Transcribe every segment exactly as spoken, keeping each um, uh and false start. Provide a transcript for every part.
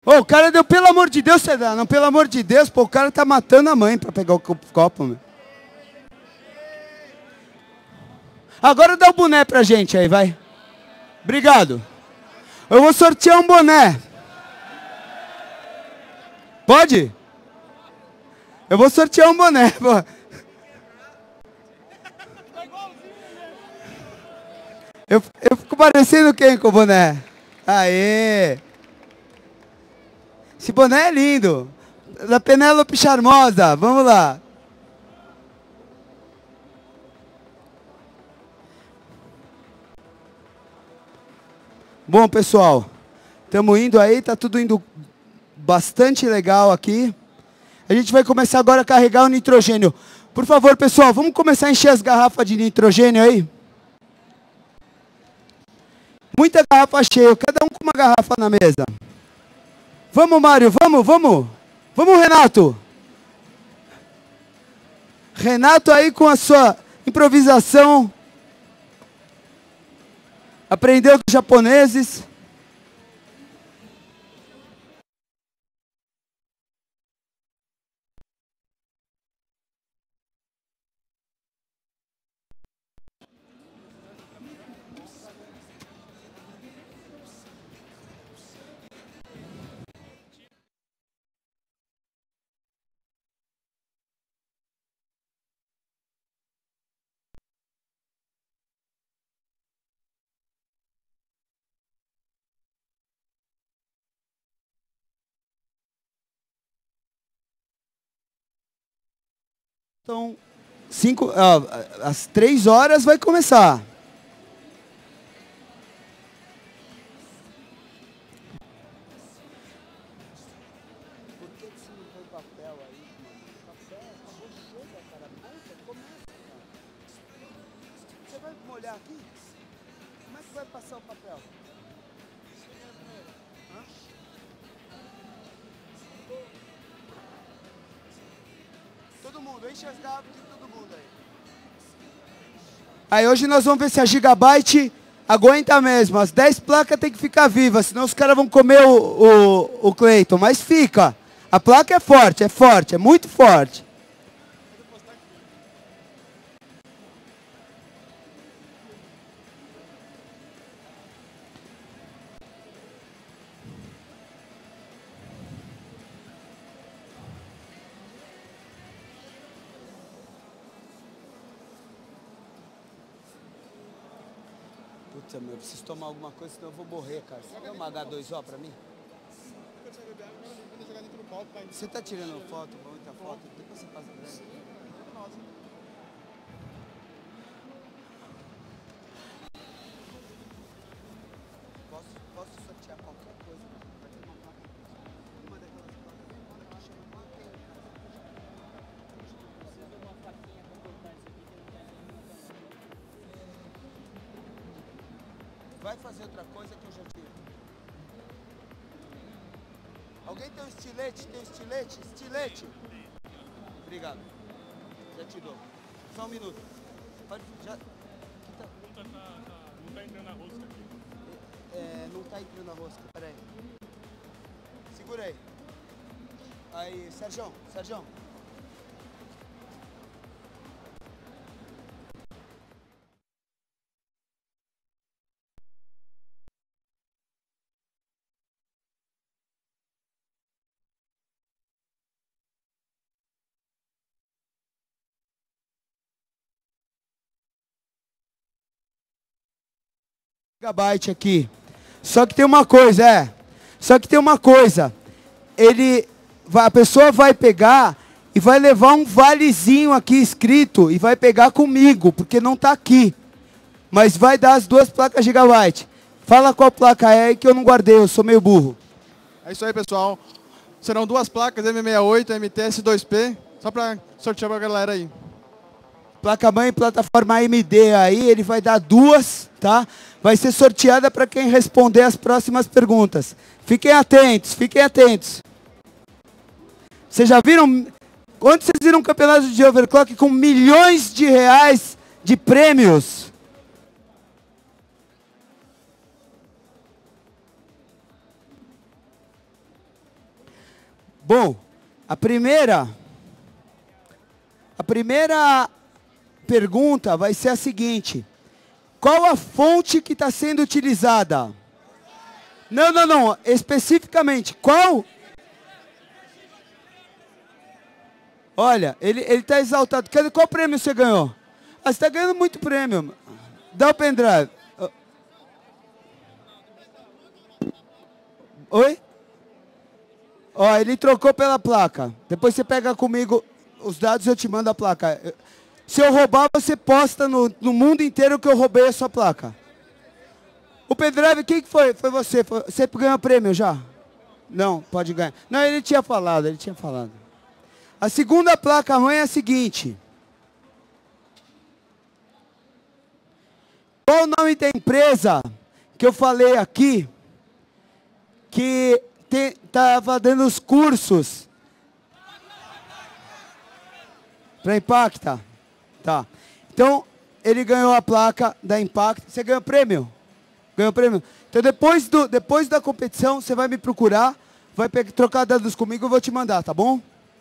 Ô, o cara deu, pelo amor de Deus, você dá. Não, pelo amor de Deus, pô, o cara tá matando a mãe pra pegar o copo, meu. Agora dá o boné pra gente aí, vai. Obrigado. Eu vou sortear um boné. Pode? Eu vou sortear um boné, pô. Eu, eu fico parecendo quem com o boné? Aê! Esse boné é lindo. Da Penélope Charmosa. Vamos lá. Bom, pessoal, estamos indo aí, tá tudo indo bastante legal aqui. A gente vai começar agora a carregar o nitrogênio. Por favor, pessoal, vamos começar a encher as garrafas de nitrogênio aí? Muita garrafa cheia, cada um com uma garrafa na mesa. Vamos, Mário, vamos, vamos. Vamos, Renato. Renato aí com a sua improvisação. Aprendeu com os japoneses. Então, cinco, ó, às três horas vai começar. Por que você não põe papel aí, mano? Papel, acabou, chega, cara. Monta, começa, cara. Você vai molhar aqui? Como é que vai passar o papel? Hã? Todo mundo, enche as garrafas de todo mundo aí. Aí hoje nós vamos ver se a Gigabyte aguenta mesmo. As dez placas tem que ficar vivas, senão os caras vão comer o, o, o Cleiton. Mas fica. A placa é forte, é forte, é muito forte. Puta, meu, eu preciso tomar alguma coisa, senão eu vou morrer, cara. Você quer uma H dois O pra mim? Você tá tirando foto, muita foto? Depois você passa pra mim. Posso, posso sortear qualquer coisa? Vai ter uma placa. Uma daquelas placas bem foda que chama placa. Precisa de uma plaquinha pra cortar isso aqui que não tem nenhuma. Vai fazer outra coisa que eu já tiro. Alguém tem um estilete? Tem um estilete? Estilete? Obrigado. Já te dou. Só um minuto. Pode, já... Tá... Não, tá, tá, não tá entrando a rosca aqui. É, não tá entrando a rosca, peraí. Segura aí. Aí, Sérgio, Sérgio. Gigabyte aqui. Só que tem uma coisa, é. Só que tem uma coisa. Ele, a pessoa vai pegar e vai levar um valezinho aqui escrito e vai pegar comigo, porque não está aqui. Mas vai dar as duas placas Gigabyte. Fala qual placa é que eu não guardei, eu sou meio burro. É isso aí, pessoal. Serão duas placas M sessenta e oito, M T S dois P, só para sortear para a galera aí. Placa-mãe, plataforma A M D aí, ele vai dar duas, tá? Vai ser sorteada para quem responder as próximas perguntas. Fiquem atentos, fiquem atentos. Vocês já viram? Onde vocês viram um campeonato de overclock com milhões de reais de prêmios? Bom, a primeira... A primeira pergunta vai ser a seguinte. Qual a fonte que está sendo utilizada? Não, não, não. Especificamente, qual? Olha, ele está exaltado. Qual prêmio você ganhou? Ah, você está ganhando muito prêmio. Dá o pendrive. Oi? Ó, ele trocou pela placa. Depois você pega comigo os dados e eu te mando a placa. Se eu roubar, você posta no, no mundo inteiro que eu roubei a sua placa. O pendrive, quem que foi? Foi você. Foi, você ganhou prêmio já? Não, pode ganhar. Não, ele tinha falado, ele tinha falado. A segunda placa-mãe é a seguinte. Qual o nome da empresa que eu falei aqui que estava dando os cursos para Impacta? Tá. Então, ele ganhou a placa da Impacta. Você ganhou prêmio? Ganhou prêmio? Então, depois, do, depois da competição, você vai me procurar, vai pegar, trocar dados comigo e eu vou te mandar, tá bom?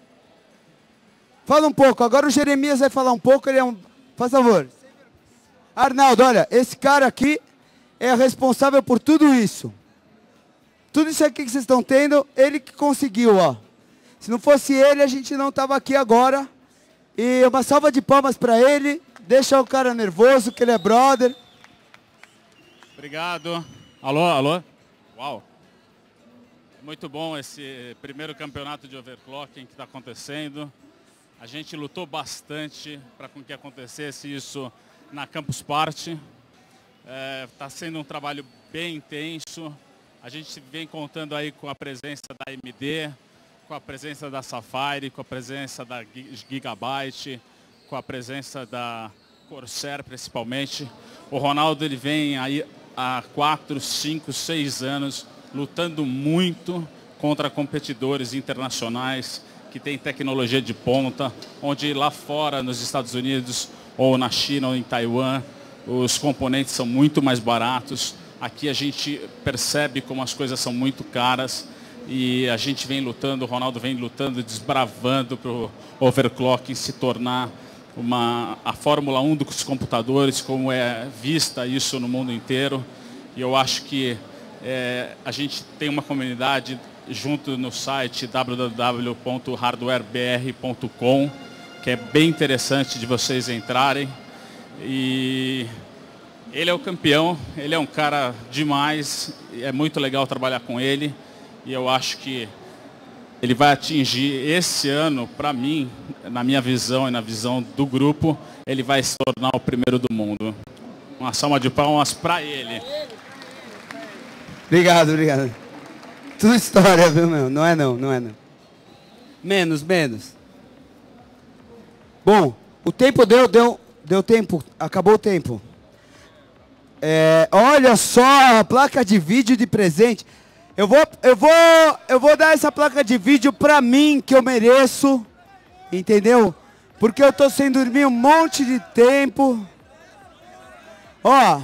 Fala um pouco. Agora o Jeremias vai falar um pouco. Ele é um... Faz favor. Arnaldo, olha, esse cara aqui é responsável por tudo isso. Tudo isso aqui que vocês estão tendo, ele que conseguiu, ó. Se não fosse ele, a gente não estava aqui agora. E uma salva de palmas para ele. Deixa o cara nervoso, que ele é brother. Obrigado. Alô, alô? Uau. Muito bom esse primeiro campeonato de overclocking que está acontecendo. A gente lutou bastante para que acontecesse isso na Campus Party. Está é, sendo um trabalho bem intenso. A gente vem contando aí com a presença da A M D, com a presença da Sapphire, com a presença da Gigabyte, com a presença da Corsair principalmente. O Ronaldo ele vem aí há quatro, cinco, seis anos lutando muito contra competidores internacionais que têm tecnologia de ponta, onde lá fora, nos Estados Unidos, ou na China, ou em Taiwan, os componentes são muito mais baratos. Aqui a gente percebe como as coisas são muito caras e a gente vem lutando, o Ronaldo vem lutando, desbravando para o overclocking se tornar uma, a Fórmula um dos computadores, como é vista isso no mundo inteiro. E eu acho que é, a gente tem uma comunidade junto no site w w w ponto hardware b r ponto com, que é bem interessante de vocês entrarem. E ele é o campeão, ele é um cara demais, é muito legal trabalhar com ele. E eu acho que ele vai atingir esse ano, para mim, na minha visão e na visão do grupo, ele vai se tornar o primeiro do mundo. Uma salva de palmas para ele. Obrigado, obrigado. Tudo história, viu, meu? Não é não, não é não. Menos, menos. Bom, o tempo deu, deu, deu tempo, acabou o tempo. É, olha só a placa de vídeo de presente. Eu vou, eu vou, eu vou dar essa placa de vídeo pra mim, que eu mereço, entendeu? Porque eu tô sem dormir um monte de tempo. Ó.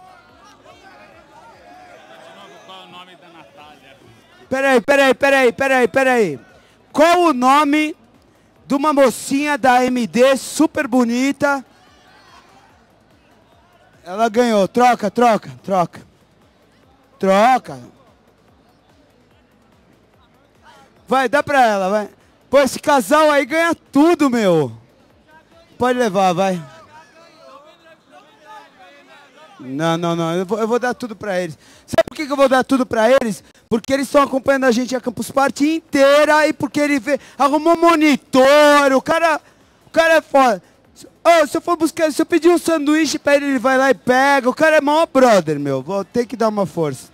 Peraí, peraí, peraí, peraí, peraí. Qual o nome de uma mocinha da A M D super bonita? Ela ganhou. Troca, troca, troca. Troca. Vai, dá pra ela, vai. Pô, esse casal aí ganha tudo, meu. Pode levar, vai. Não, não, não. Eu vou, eu vou dar tudo pra eles. Sabe por que, que eu vou dar tudo pra eles? Porque eles estão acompanhando a gente a Campus Party inteira e porque ele vê, arrumou monitor, o cara, o cara é foda. Oh, se eu for buscar, se eu pedir um sanduíche pra ele, ele vai lá e pega. O cara é maior brother, meu. Vou ter que dar uma força.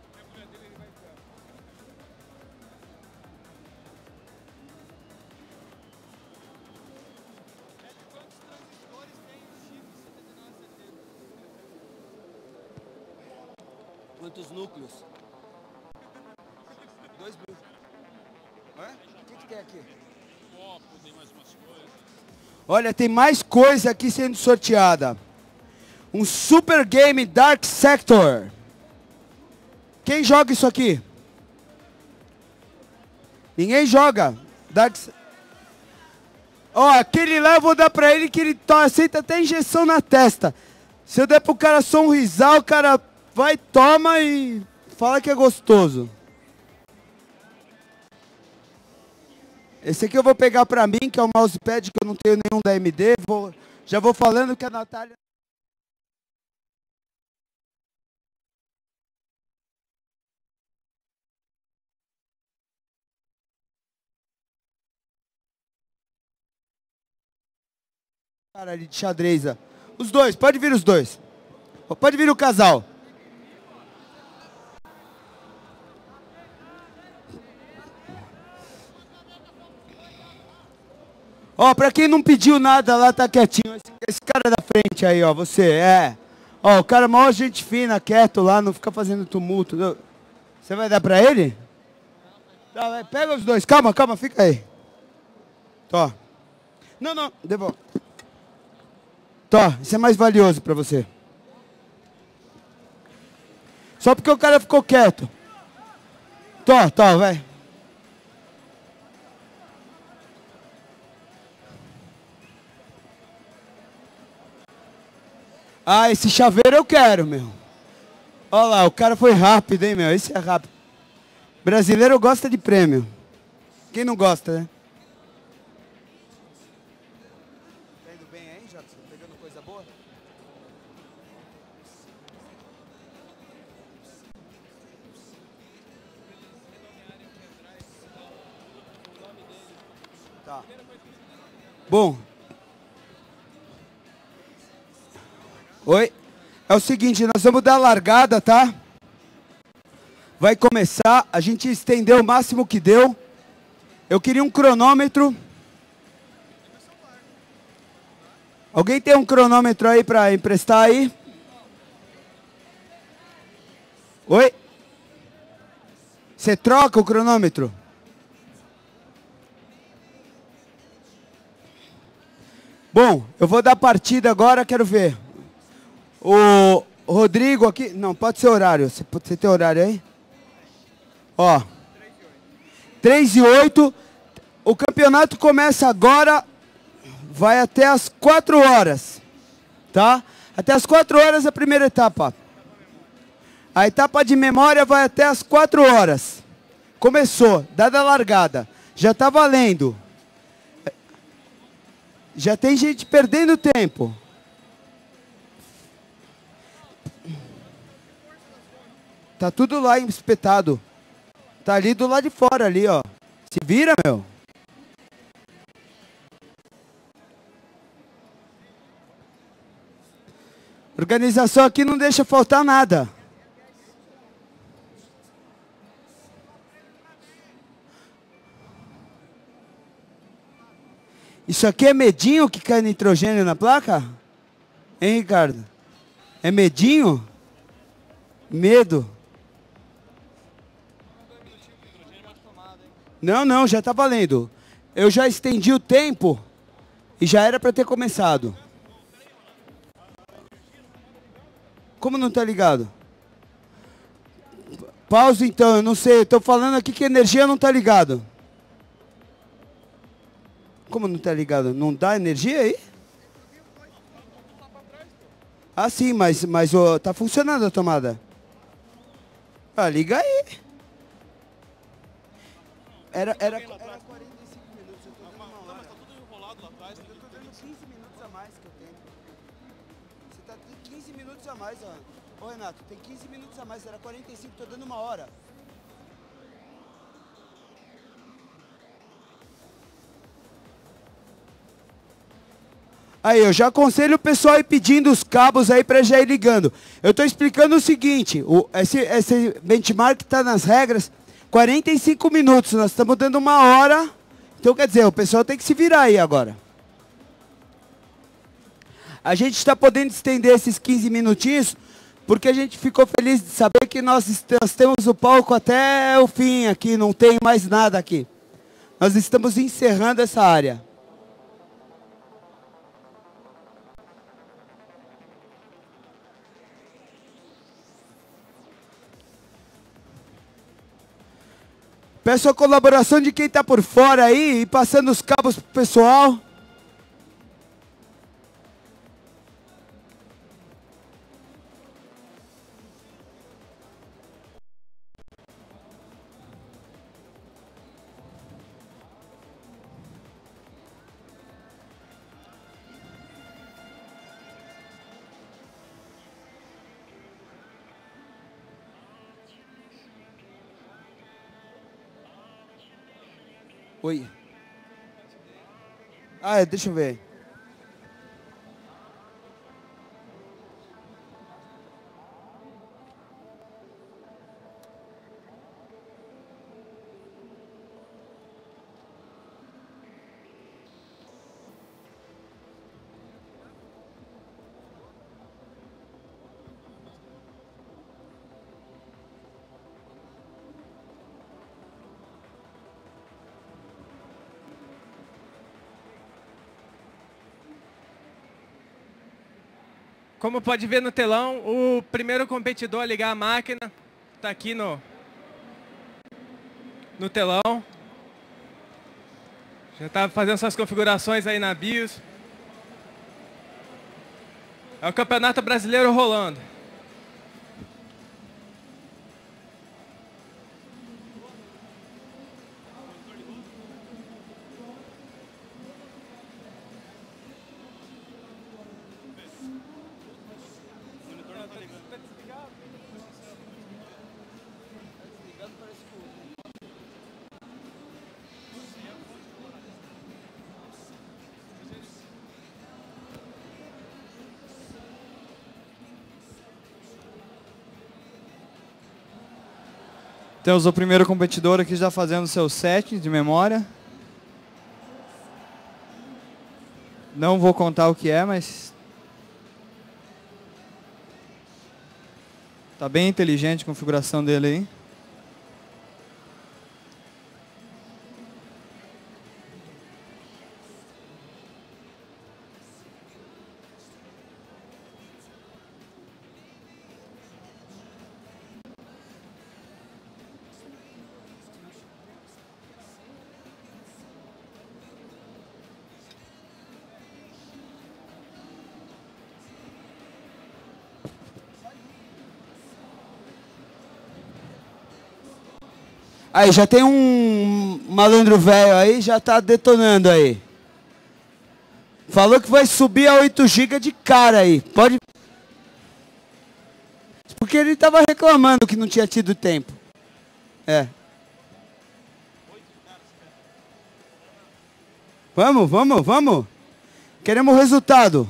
Quantos núcleos? Dois mil. Ué? O que, que tem aqui? Olha, tem mais coisa aqui sendo sorteada. Um Super Game Dark Sector. Quem joga isso aqui? Ninguém joga. Dark... Ó, aquele lá eu vou dar pra ele que ele to- aceita até injeção na testa. Se eu der pro cara só um risal, o cara vai, toma e fala que é gostoso. Esse aqui eu vou pegar pra mim, que é o mousepad, que eu não tenho nenhum da A M D. Vou, já vou falando que a Natália... Cara ali de xadrez, ó. Os dois, pode vir os dois. Pode vir o casal. Ó, pra quem não pediu nada lá, tá quietinho. Esse, esse cara da frente aí, ó, você, é. Ó, o cara maior gente fina, quieto lá, não fica fazendo tumulto. Você vai dar pra ele? Tá, vai, pega os dois. Calma, calma, fica aí. Tó. Não, não, devolve. Tó, isso é mais valioso pra você. Só porque o cara ficou quieto. Tó, tó, vai. Ah, esse chaveiro eu quero, meu. Olha lá, o cara foi rápido, hein, meu. Esse é rápido. Brasileiro gosta de prêmio. Quem não gosta, né? Tá indo bem aí, Jadson? Pegando coisa boa? Tá. Bom. Oi? É o seguinte, nós vamos dar a largada, tá? Vai começar, a gente estendeu o máximo que deu. Eu queria um cronômetro. Alguém tem um cronômetro aí para emprestar aí? Oi? Você troca o cronômetro? Bom, eu vou dar partida agora, quero ver. O Rodrigo aqui... Não, pode ser horário. Você, você tem horário aí? Ó. três e oito. O campeonato começa agora. Vai até as quatro horas. Tá? Até as quatro horas a primeira etapa. A etapa de memória vai até as quatro horas. Começou. Dada a largada. Já tá valendo. Já tem gente perdendo tempo. Tá tudo lá espetado. Tá ali do lado de fora ali, ó. Se vira, meu. Organização aqui não deixa faltar nada. Isso aqui é medinho que cai nitrogênio na placa? Hein, Ricardo? É medinho? Medo. Não, não, já tá valendo. Eu já estendi o tempo e já era para ter começado. Como não tá ligado? Pausa então, eu não sei. Eu tô falando aqui que a energia não tá ligado. Como não tá ligado? Não dá energia aí? Ah, sim, mas, mas oh, tá funcionando a tomada. Ah, liga aí. Era, era, era quarenta e cinco minutos, eu tô dando uma hora. Mas tá tudo enrolado lá atrás. Eu tô dando quinze minutos a mais que eu tenho. Você tá tem quinze minutos a mais, ó. Ô, Renato, tem quinze minutos a mais, era quarenta e cinco, tô dando uma hora. Aí, eu já aconselho o pessoal ir pedindo os cabos aí para já ir ligando. Eu tô explicando o seguinte, o, esse, esse benchmark tá nas regras, quarenta e cinco minutos, nós estamos dando uma hora, então quer dizer, o pessoal tem que se virar aí agora. A gente está podendo estender esses quinze minutinhos, porque a gente ficou feliz de saber que nós, nós temos o palco até o fim aqui, não tem mais nada aqui. Nós estamos encerrando essa área. Peço a colaboração de quem está por fora aí e passando os cabos pro pessoal. Oi. Ah, é, deixa eu ver. Como pode ver no telão, o primeiro competidor a ligar a máquina está aqui no, no telão. Já está fazendo suas configurações aí na BIOS. É o Campeonato Brasileiro rolando. Temos o primeiro competidor aqui já fazendo seu set de memória. Não vou contar o que é, mas tá bem inteligente a configuração dele aí. Aí, já tem um malandro velho aí, já tá detonando aí. Falou que vai subir a oito gigas de cara aí. Pode... Porque ele tava reclamando que não tinha tido tempo. É. Vamos, vamos, vamos. Queremos resultado.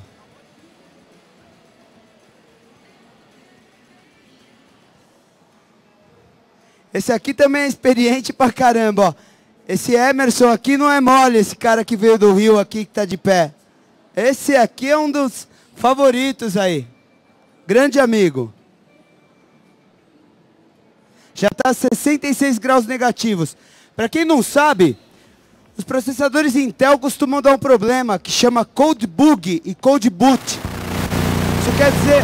Esse aqui também é experiente pra caramba, ó. Esse Emerson aqui não é mole, esse cara que veio do Rio aqui, que tá de pé. Esse aqui é um dos favoritos aí. Grande amigo. Já tá a sessenta e seis graus negativos. Pra quem não sabe, os processadores Intel costumam dar um problema que chama Cold Bug e Cold Boot. Isso quer dizer...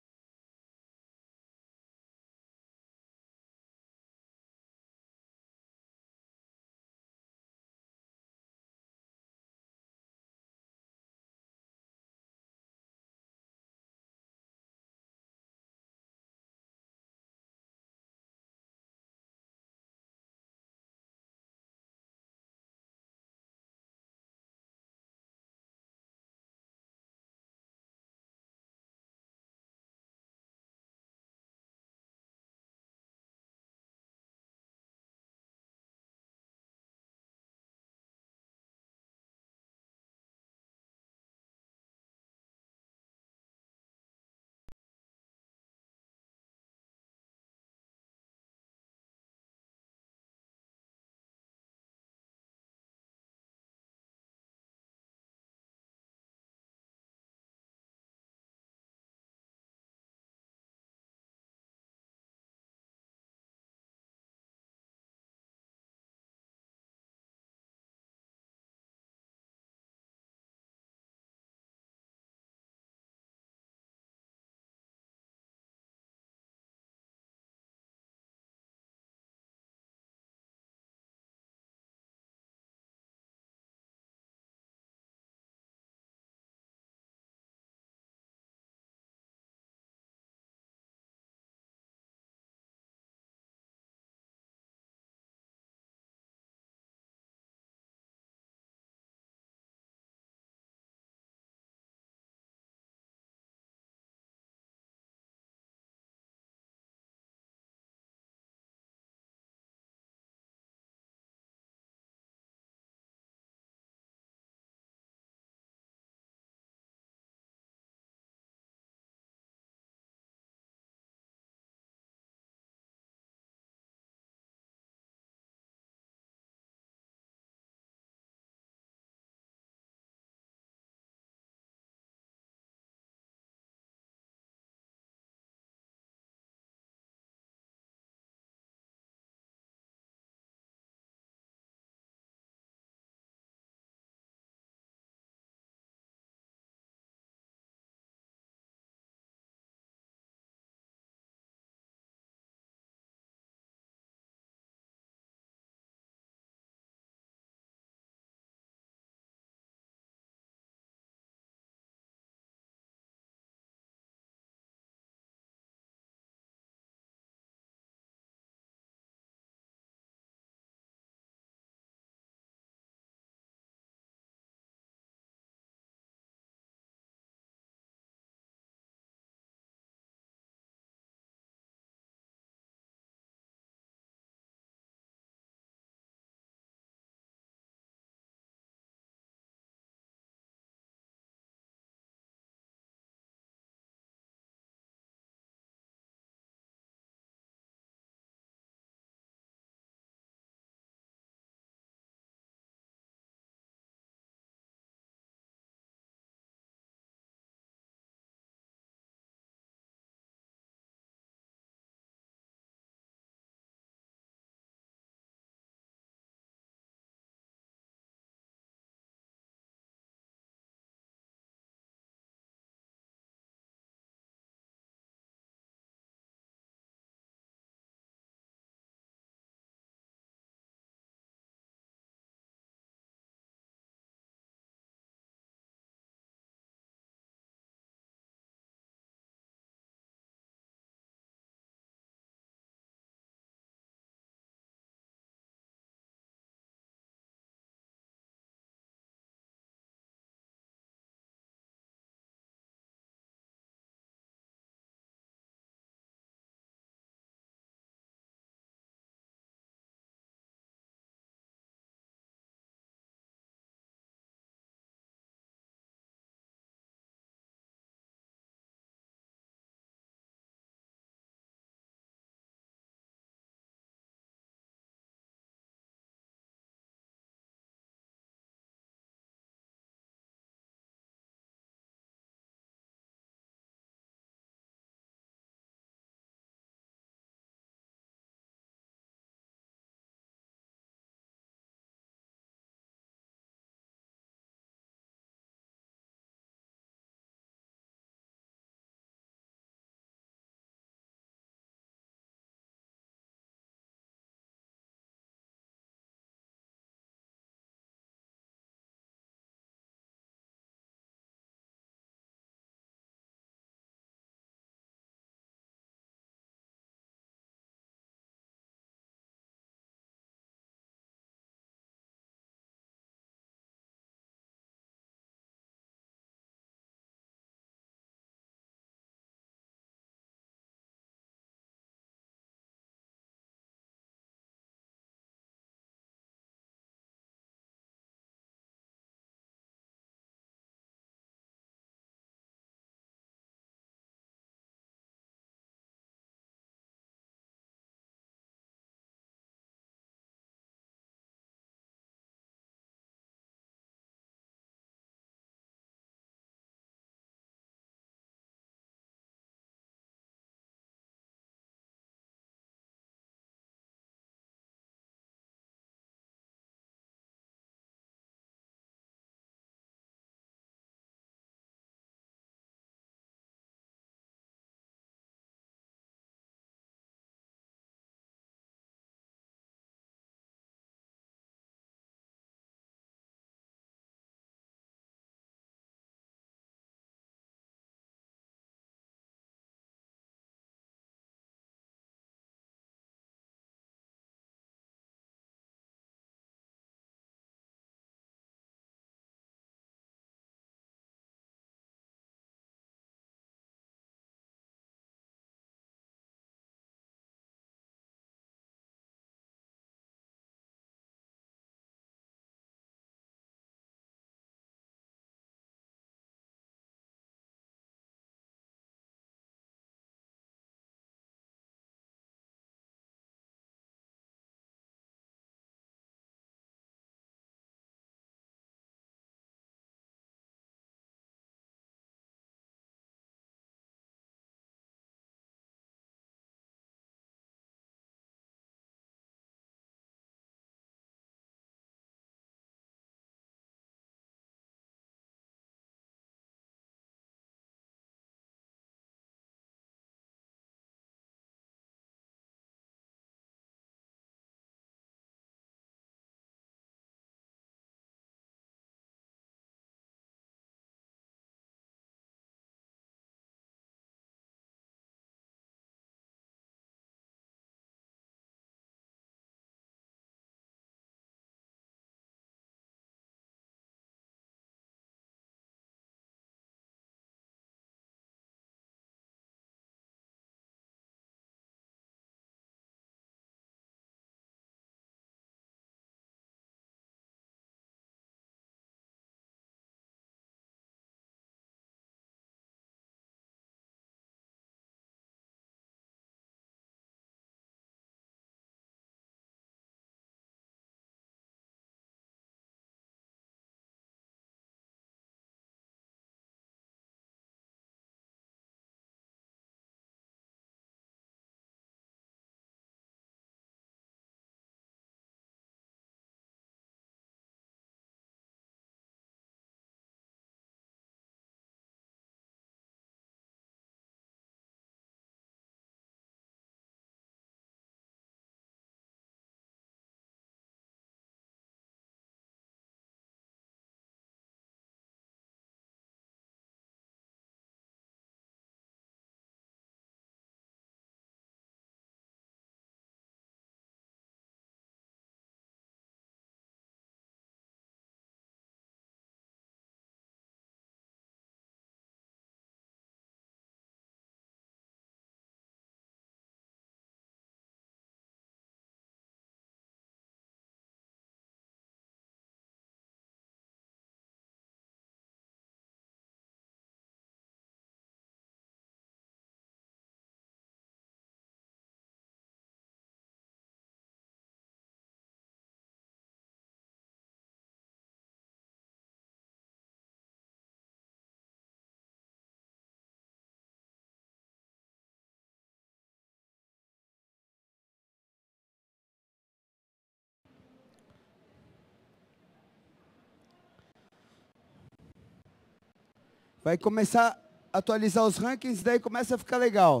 Vai começar a atualizar os rankings, daí começa a ficar legal.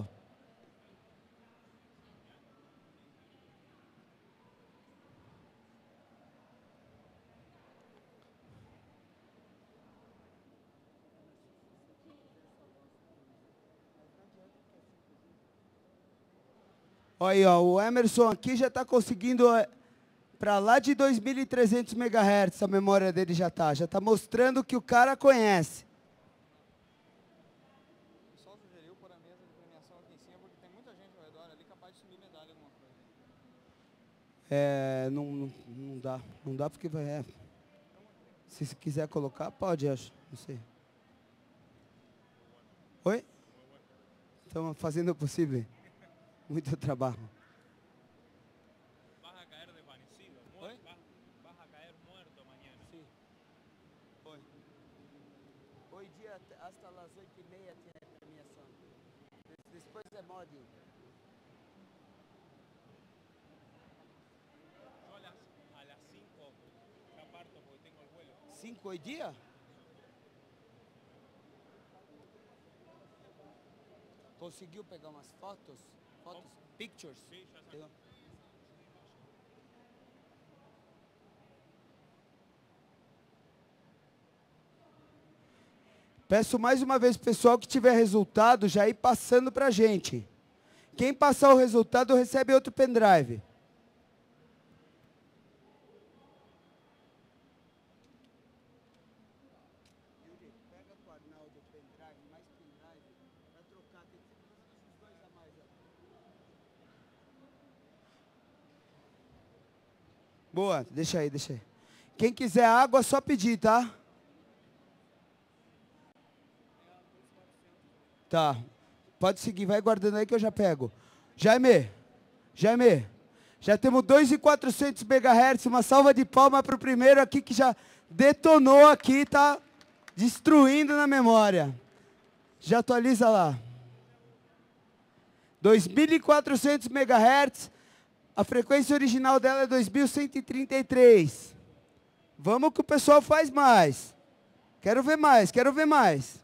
Olha aí, ó, o Emerson aqui já está conseguindo para lá de dois mil e trezentos megahertz, a memória dele já está. Já está mostrando que o cara conhece. Só sugeriu pôr a mesa de premiação aqui em cima, porque tem muita gente ao redor ali capaz de subir medalha alguma coisa. É, não, não, não dá. Não dá porque vai... É. Se você quiser colocar, pode, acho. Não sei. Oi? Estamos fazendo o possível. Muito trabalho. Vas a caer desvanecido. Oi? Vas, vas a caer muerto mañana. Sim. Oi. Hoje dia, hasta las oito e meia tem premiação. Depois é mod. Yo a las, a las cinco ya parto porque tengo el vuelo. Cinco hoje dia? Conseguiu pegar umas fotos? Fotos? Pictures? Sí, ya está. Peço mais uma vez, pessoal, que tiver resultado, já ir passando para a gente. Quem passar o resultado recebe outro pendrive. Yuri, pega com o Arnaldo o pendrive, mais pendrive, para trocar, tem esses dois a mais. Boa, deixa aí, deixa aí. Quem quiser água, é só pedir, tá? Tá. Pode seguir, vai guardando aí que eu já pego. Jaime, Jaime, já temos dois mil e quatrocentos megahertz, uma salva de palmas para o primeiro aqui que já detonou aqui, tá destruindo na memória. Já atualiza lá. dois mil e quatrocentos megahertz, a frequência original dela é dois mil cento e trinta e três. Vamos que o pessoal faz mais. Quero ver mais, quero ver mais.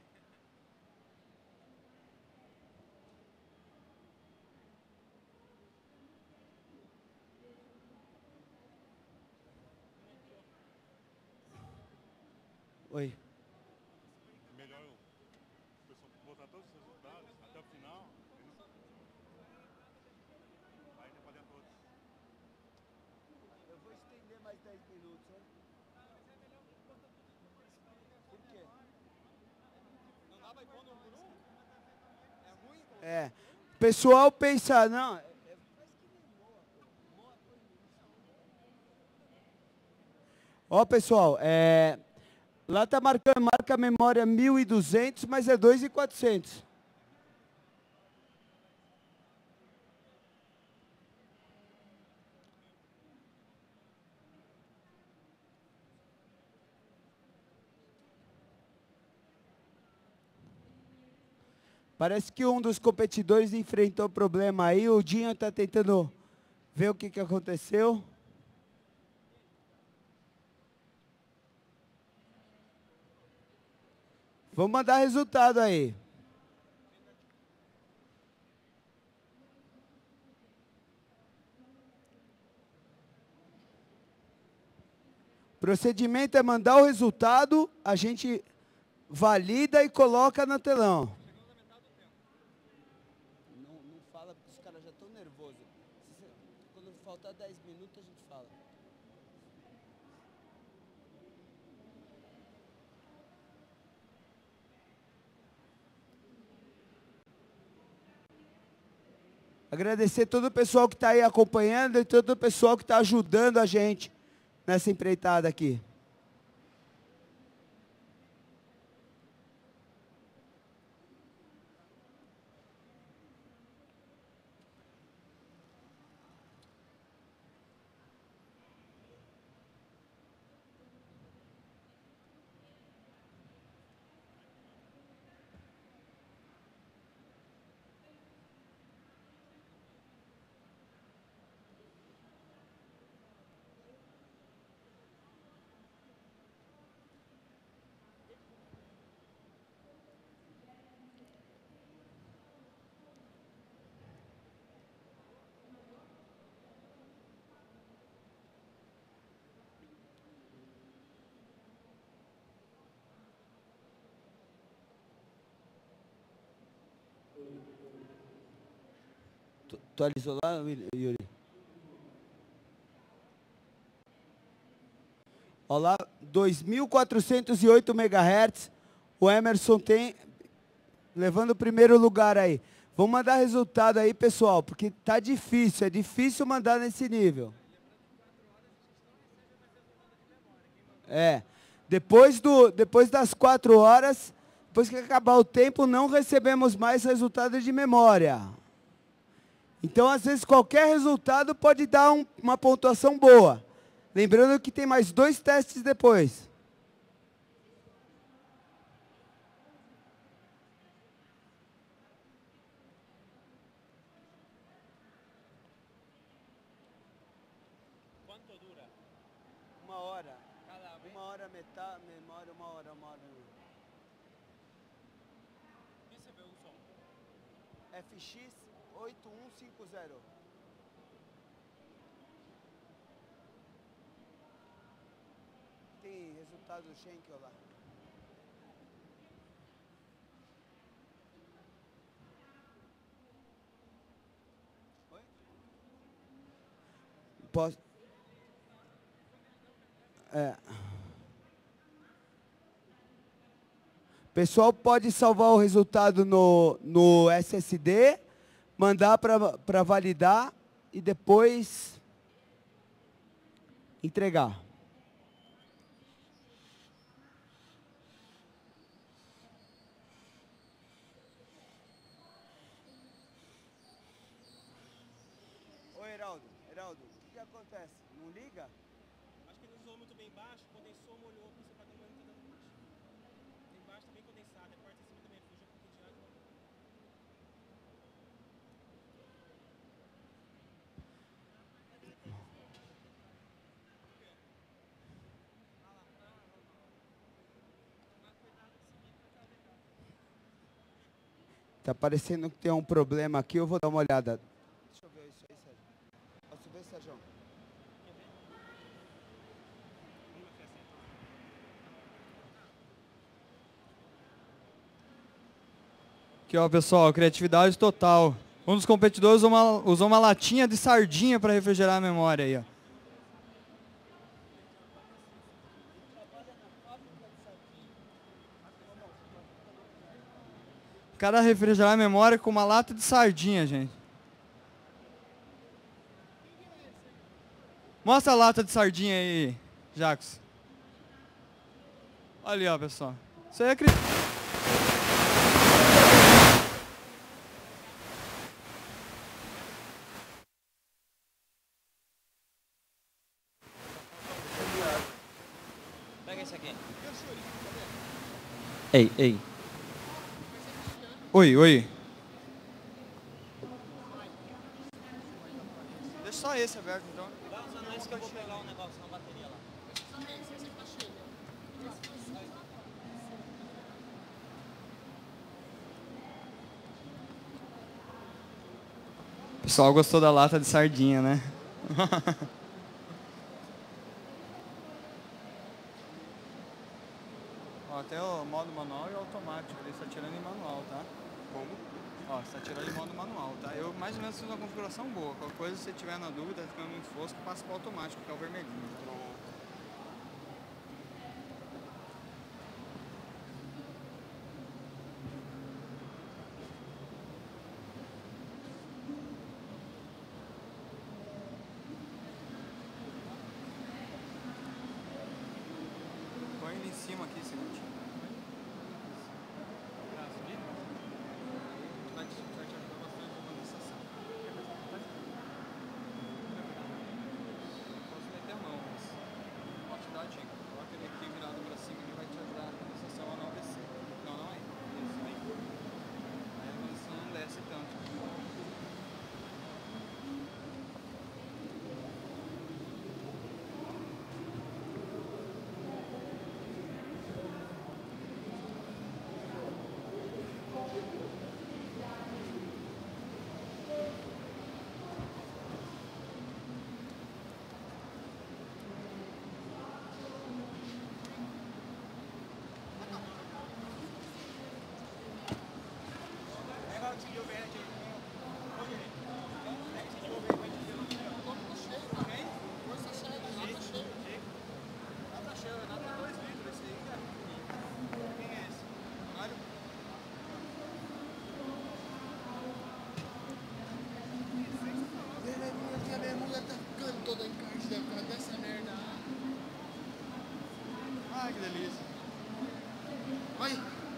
Oi. Melhor o pessoal botar todos os resultados até o final. Aí dá pra ler todos. Eu vou estender mais dez minutos, hein? Por quê? Não dá pra ir pondo um por um? É ruim? É. O pessoal pensa, não. é- é- faz que nem Moa, pô. Moa põe isso. Ó, pessoal, é. Lá tá marcando, marca a memória mil e duzentos, mas é dois mil e quatrocentos. Parece que um dos competidores enfrentou problema aí, o Dinho está tentando ver o que, que aconteceu. Vamos mandar resultado aí. Procedimento é mandar o resultado, a gente valida e coloca no telão. Não, não fala porque os caras já estão nervosos. Quando faltar dez minutos a gente fala. Agradecer todo o pessoal que está aí acompanhando e todo o pessoal que está ajudando a gente nessa empreitada aqui. Tu- Atualizou lá, Will- Yuri? Olha lá, dois mil quatrocentos e oito megahertz. O Emerson tem, levando o primeiro lugar aí. Vamos mandar resultado aí, pessoal, porque tá difícil, é difícil mandar nesse nível. É, depois, do, depois das quatro horas, depois que acabar o tempo, não recebemos mais resultado de memória. Então, às vezes, qualquer resultado pode dar um, uma pontuação boa. Lembrando que tem mais dois testes depois. Quanto dura? Uma hora. Cada vez? Uma hora metade, memória, uma hora, uma hora. Recebeu o som. F X oito um cinco zero. Tem resultado do Schenkel lá. Oi? Posso? É. Pessoal pode salvar o resultado no, no S S D, mandar para validar e depois entregar. Ô Heraldo, Heraldo, o que, que acontece? Não liga? Acho que ele usou muito bem baixo, condensou, molhou, por isso tá demorando toda noite. Tem baixo tá bem condensado, a parte de cima também fugiu um pouquinho de água. Tá parecendo que tem um problema aqui, eu vou dar uma olhada. Deixa eu ver isso aí, Sérgio. Posso ver, Sérgio? Aqui, ó, pessoal, criatividade total. Um dos competidores usou uma, usou uma latinha de sardinha para refrigerar a memória aí, ó. O cara refrigerar a memória com uma lata de sardinha, gente. Mostra a lata de sardinha aí, Jacos. Olha ali, ó, pessoal. Isso aí é cri... Pega esse aqui. Ei, ei. Oi, oi. Deixa só esse aberto, então. Vai usando esse que eu vou pegar o negócio na bateria lá. O pessoal gostou da lata de sardinha, né? Ó, tem o modo manual e o automático. Ele está tirando em manual, tá? Como? Ó, está tirando em modo manual, tá? Eu mais ou menos fiz uma configuração boa. Qualquer coisa, se você tiver na dúvida, ficando muito fosco, passa para o automático, que é o vermelhinho. Põe ele em cima aqui, seguinte. Vai te vai te ajudar bastante na condensação. Posso meter a mão, mas pode te dar a dica. Coloca ele aqui virado pra cima que vai te ajudar a condensação a não descer. Não, não aí. Isso aí. Aí a condensação não desce tanto. delícia. Vai.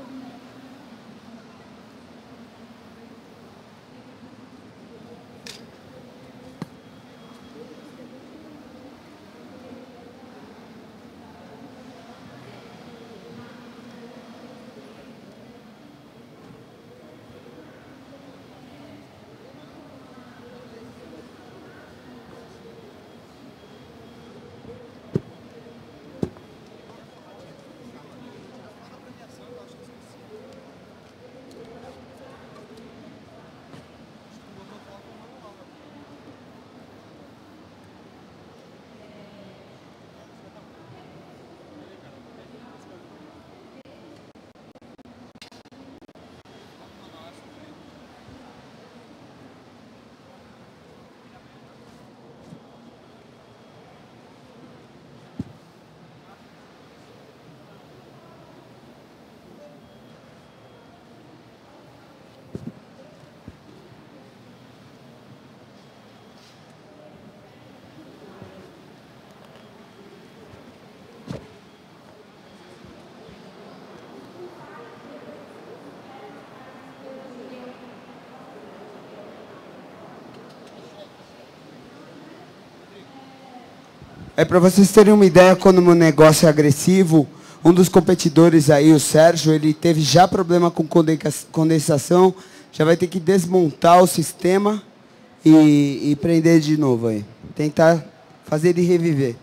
É para vocês terem uma ideia, quando o negócio é agressivo, um dos competidores aí, o Sérgio, ele teve já problema com condensação, já vai ter que desmontar o sistema e, e prender de novo aí. Tentar fazer ele reviver.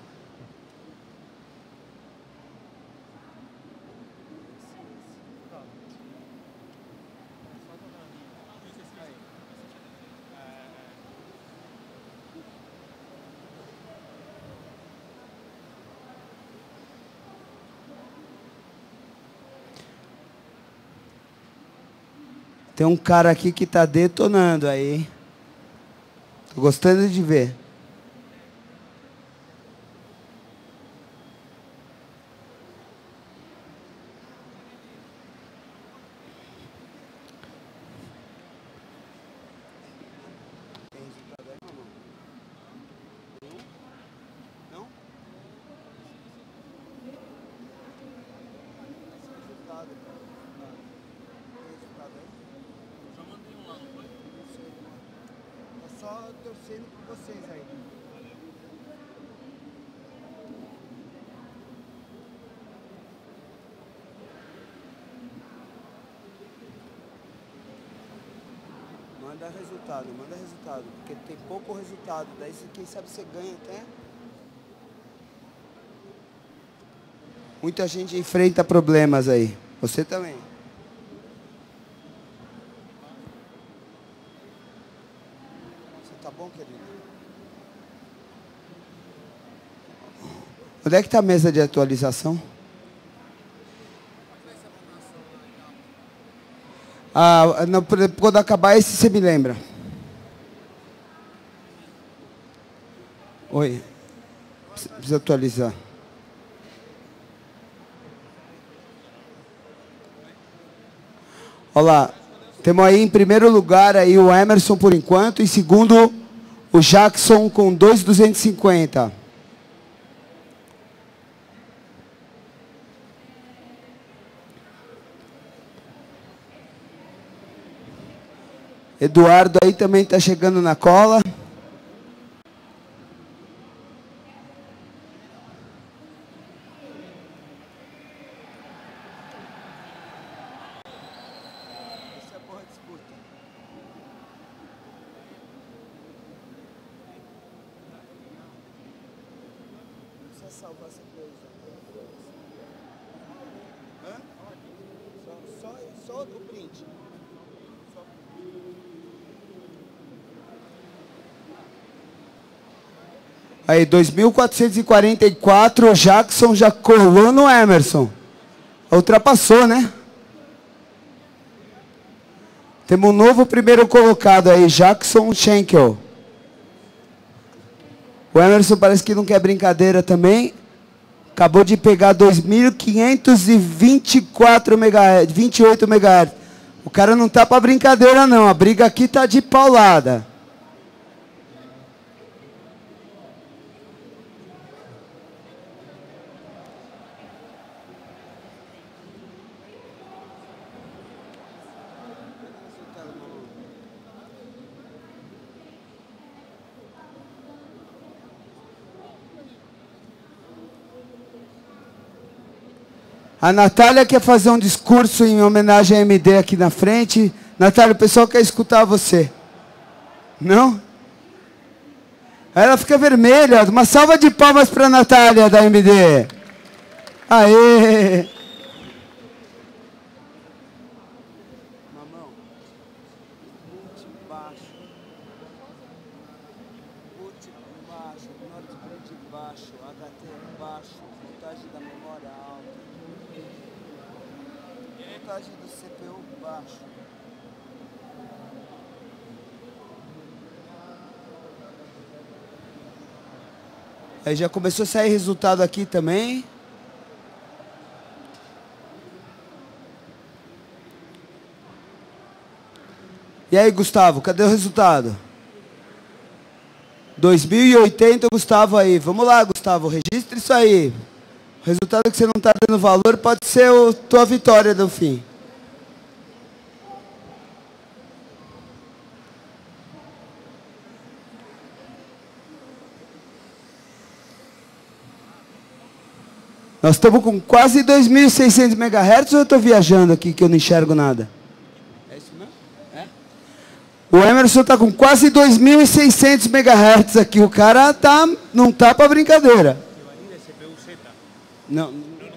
Tem um cara aqui que está detonando aí. Tô gostando de ver. Só torcendo por vocês aí. Manda resultado, manda resultado, porque tem pouco resultado, daí quem sabe você ganha até. Muita gente enfrenta problemas aí, você também. Tá bom, querido? Onde é que está a mesa de atualização? Ah, não, quando acabar esse, você me lembra. Oi. Precisa atualizar. Olha lá. Temos aí em primeiro lugar aí o Emerson por enquanto. Em segundo, o Jackson com dois mil duzentos e cinquenta. Eduardo aí também está chegando na cola. Salvar essa coisa. Hã? Só, só, só o print. Só. Aí, dois mil quatrocentos e quarenta e quatro, o Jackson já colou no Emerson. Ultrapassou, né? Temos um novo primeiro colocado aí, Jackson Schenkel. O Emerson parece que não quer brincadeira também. Acabou de pegar dois mil quinhentos e vinte e quatro megahertz, vinte e oito megahertz. O cara não tá para brincadeira não, a briga aqui tá de paulada. A Natália quer fazer um discurso em homenagem à M D aqui na frente. Natália, o pessoal quer escutar você. Não? Aí ela fica vermelha. Uma salva de palmas para a Natália da M D. Aê! Mamão. Boot baixo. Boot baixo. Norte baixo. H T baixo. Voltagem da memória alta. Voltagem do C P U baixo. Aí já começou a sair resultado aqui também. E aí, Gustavo, cadê o resultado? dois mil e oitenta, Gustavo aí. Vamos lá, Gustavo, registre isso aí. O resultado que você não está dando valor pode ser a tua vitória no fim. Nós estamos com quase dois mil e seiscentos megahertz ou eu estou viajando aqui que eu não enxergo nada? É isso mesmo? É? O Emerson está com quase dois mil e seiscentos megahertz aqui. O cara tá, não tá para brincadeira. Não.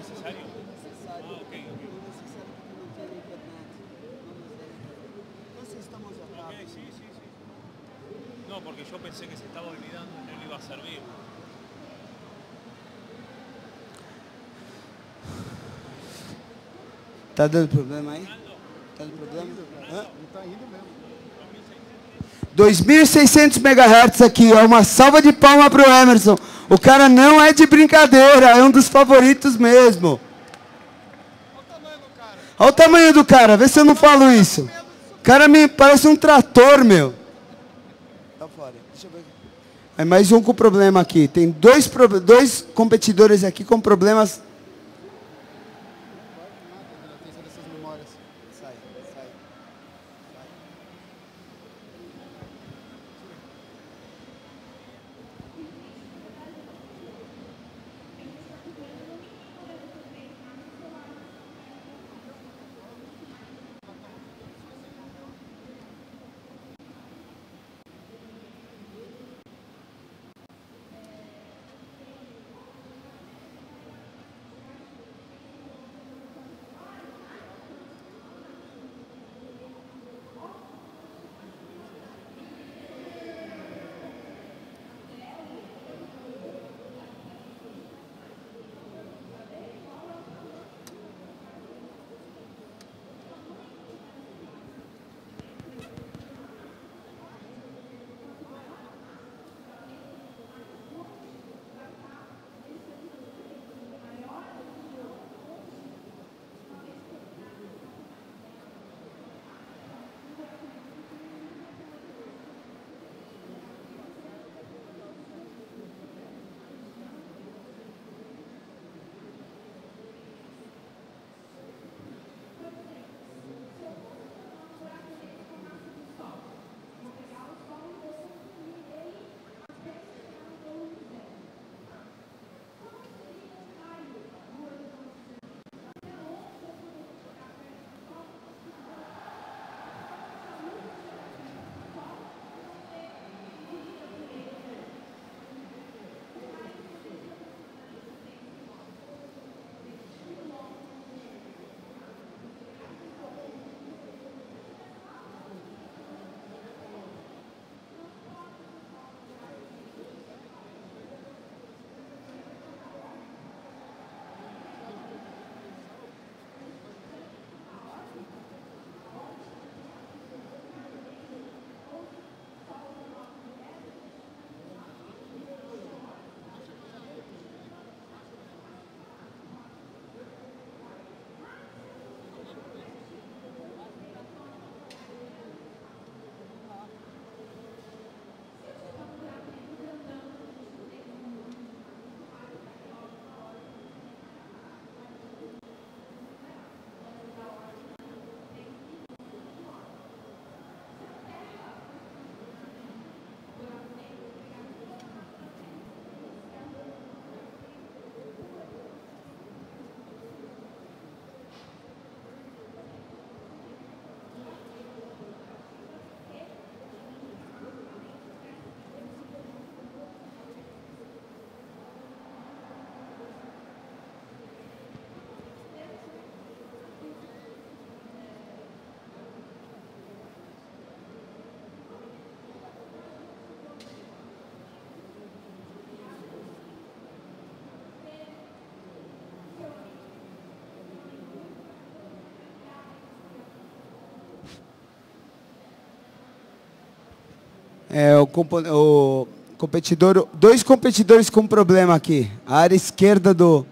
No, porque yo pensé que se estaba olvidando y no le iba a servir. Tá dando problema aí? Tá dando problema? Hã? Não tá indo mesmo. dois mil e seiscentos megahertz aqui, ó, uma salva de palmas pro Emerson. O cara não é de brincadeira, é um dos favoritos mesmo. Olha o tamanho do cara, vê se eu não falo isso. O cara me parece um trator, meu. Tá fora. Deixa eu ver. Aí mais um com problema aqui. Tem dois, dois competidores aqui com problemas. É, o, compo- o competidor, dois competidores com problema aqui. A área esquerda do,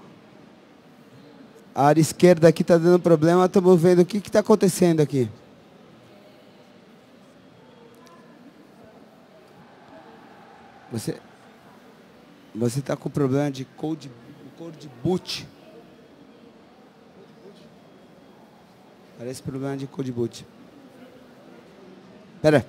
a área esquerda aqui está dando problema. Estamos vendo o que está acontecendo aqui. Você, você está com problema de code, code boot. Parece problema de code boot. Espera.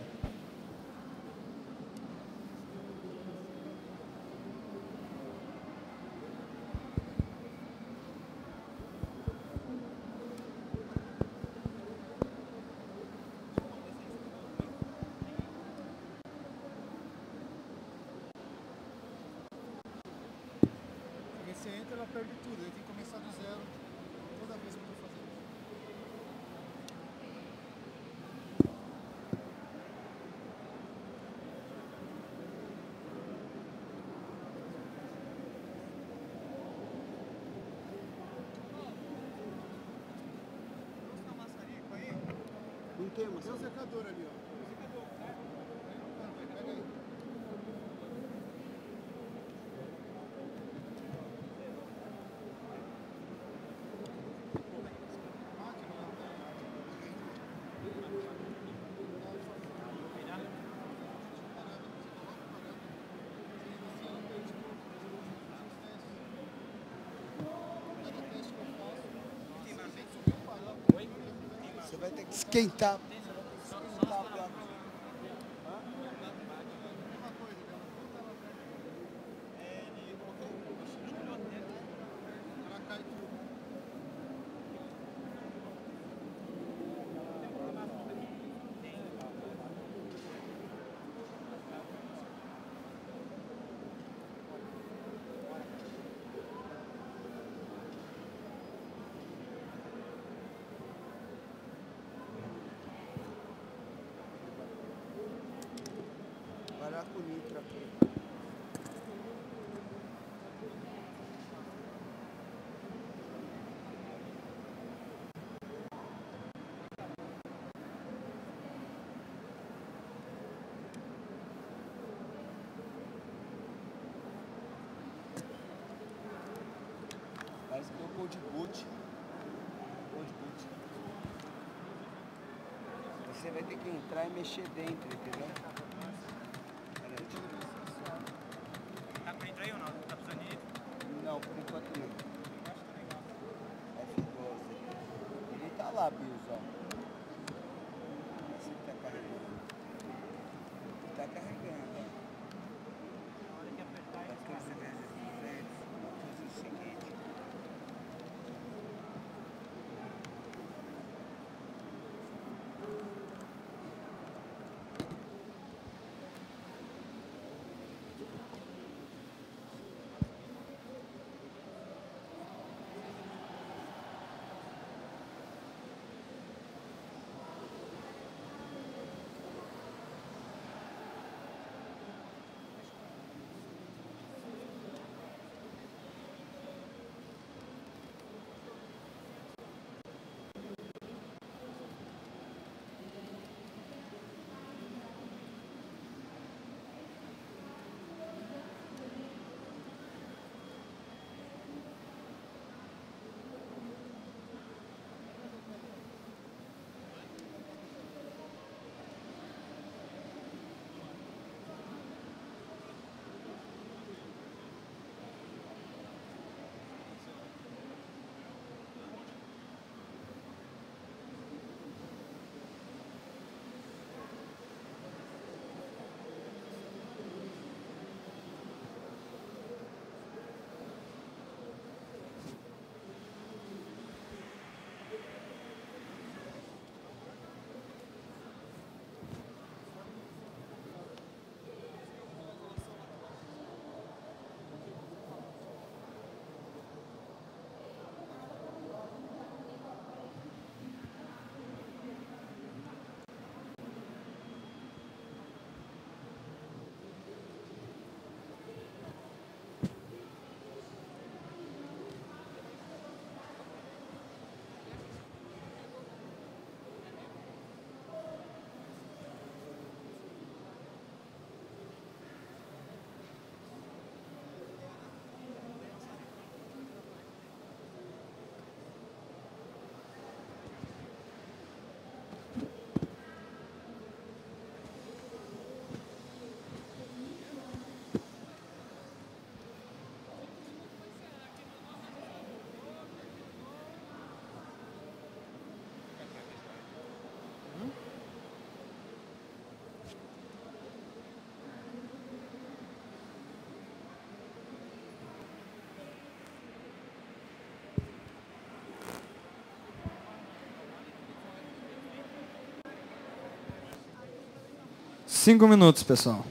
Porque você entra, ela perde tudo. Eu tenho que começar do zero toda vez que eu tô fazendo. Não tem uma Tem um secador ali, ó. Secador, né? Pega aí. Você vai ter que esquentar. Parar com o nitro aqui. Parece que deu code boot. Code boot. Você vai ter que entrar e mexer dentro, entendeu? Tá pra entrar aí ou não? Tá precisando ir? Não, por enquanto não. F doze. Ele tá lá, Bios, ó. Esse que tá carregando. Tá carregando, ó. Na hora que apertar aí, quatorze vezes duzentos. Vamos fazer o seguinte. Cinco minutos, pessoal.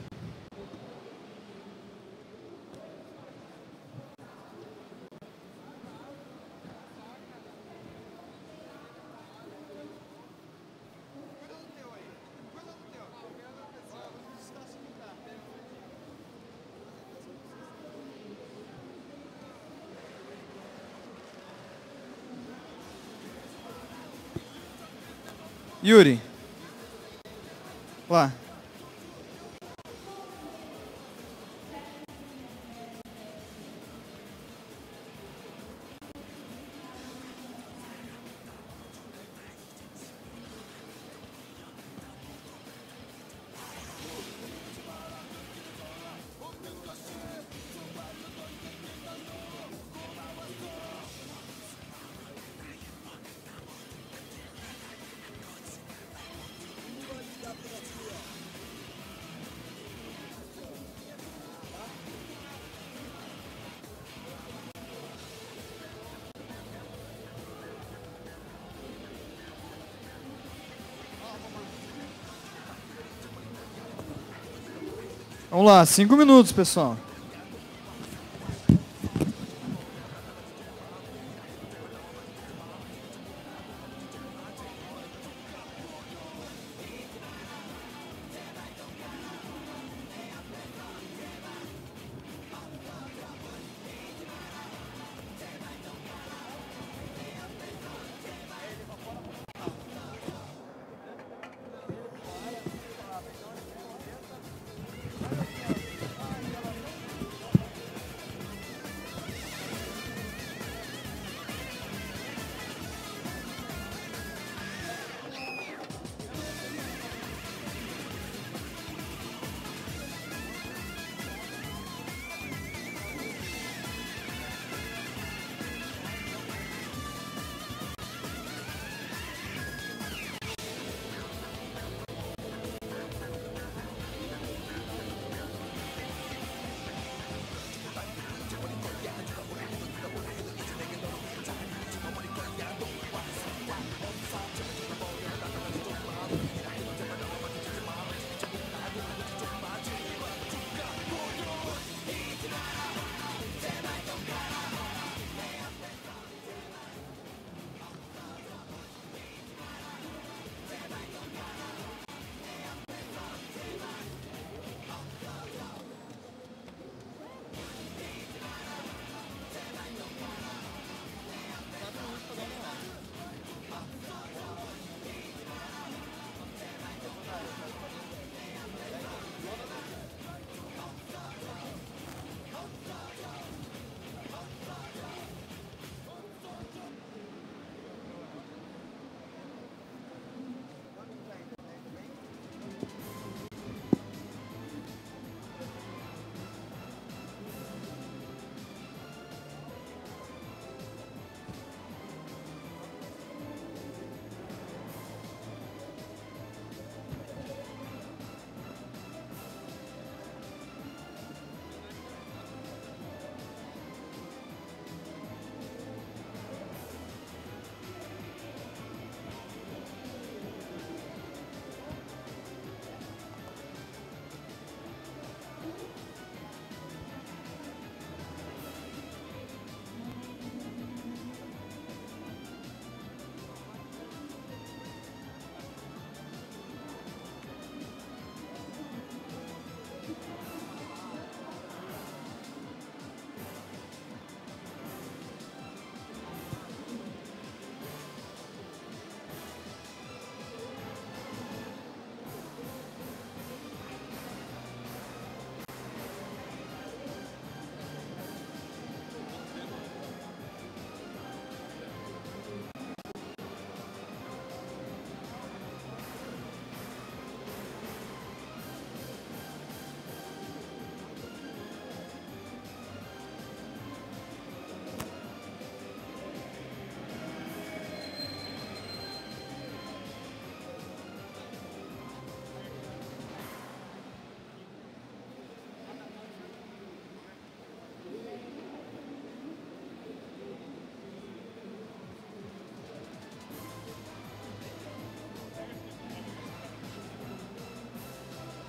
Yuri. Lá. Vamos lá, cinco minutos, pessoal.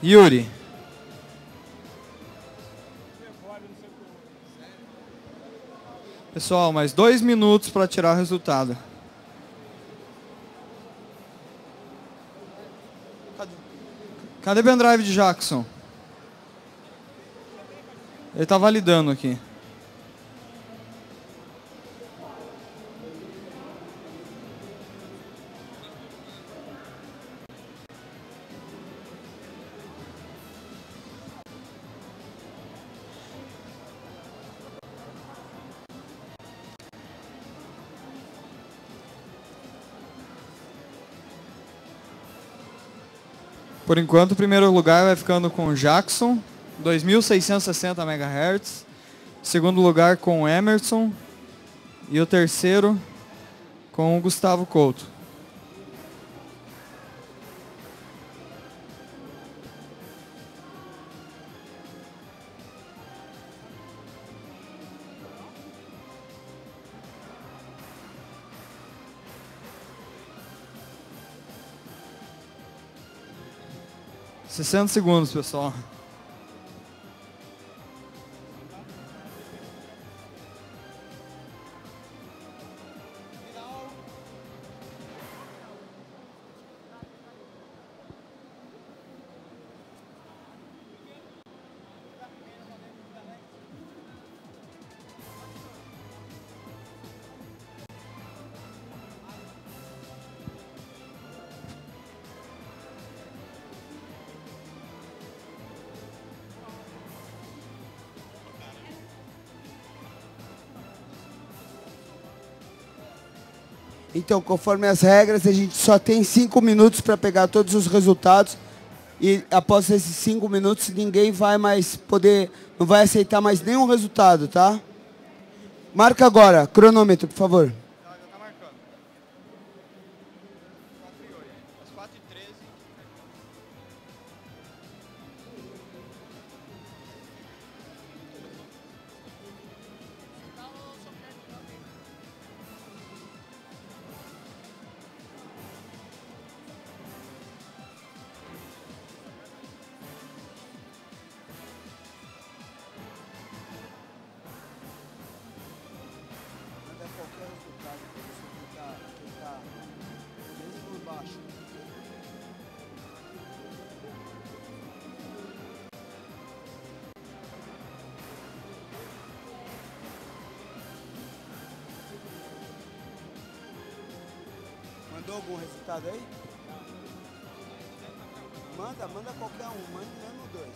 Yuri. Pessoal, mais dois minutos para tirar o resultado. Cadê o pendrive de Jackson? Ele está validando aqui. Por enquanto, o primeiro lugar vai ficando com o Jackson, dois mil seiscentos e sessenta megahertz. Segundo lugar com o Emerson. E o terceiro com o Gustavo Couto. sessenta segundos, pessoal. Então, conforme as regras, a gente só tem cinco minutos para pegar todos os resultados. E após esses cinco minutos, ninguém vai mais poder, não vai aceitar mais nenhum resultado, tá? Marca agora, cronômetro, por favor. Já está marcando. quatro e oito. Às quatro e treze. Manda qualquer resultado para você tentar, tentar, mesmo por baixo. Mandou algum resultado aí? Manda, manda qualquer um, manda mesmo dois.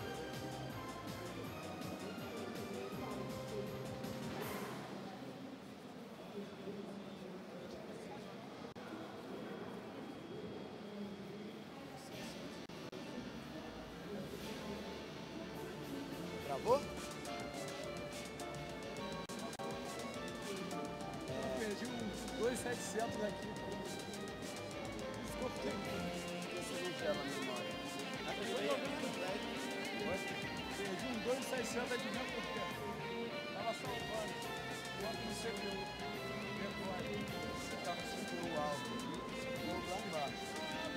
Travou? Eu perdi uns dois mil e setecentos aqui. Ficou tempo. Você não gela a memória. Perdi uns dois mil e seiscentos aqui dentro do tempo. Tava salvando. Quanto no C P U. Você tá no C P U alto aqui, C P U lá embaixo.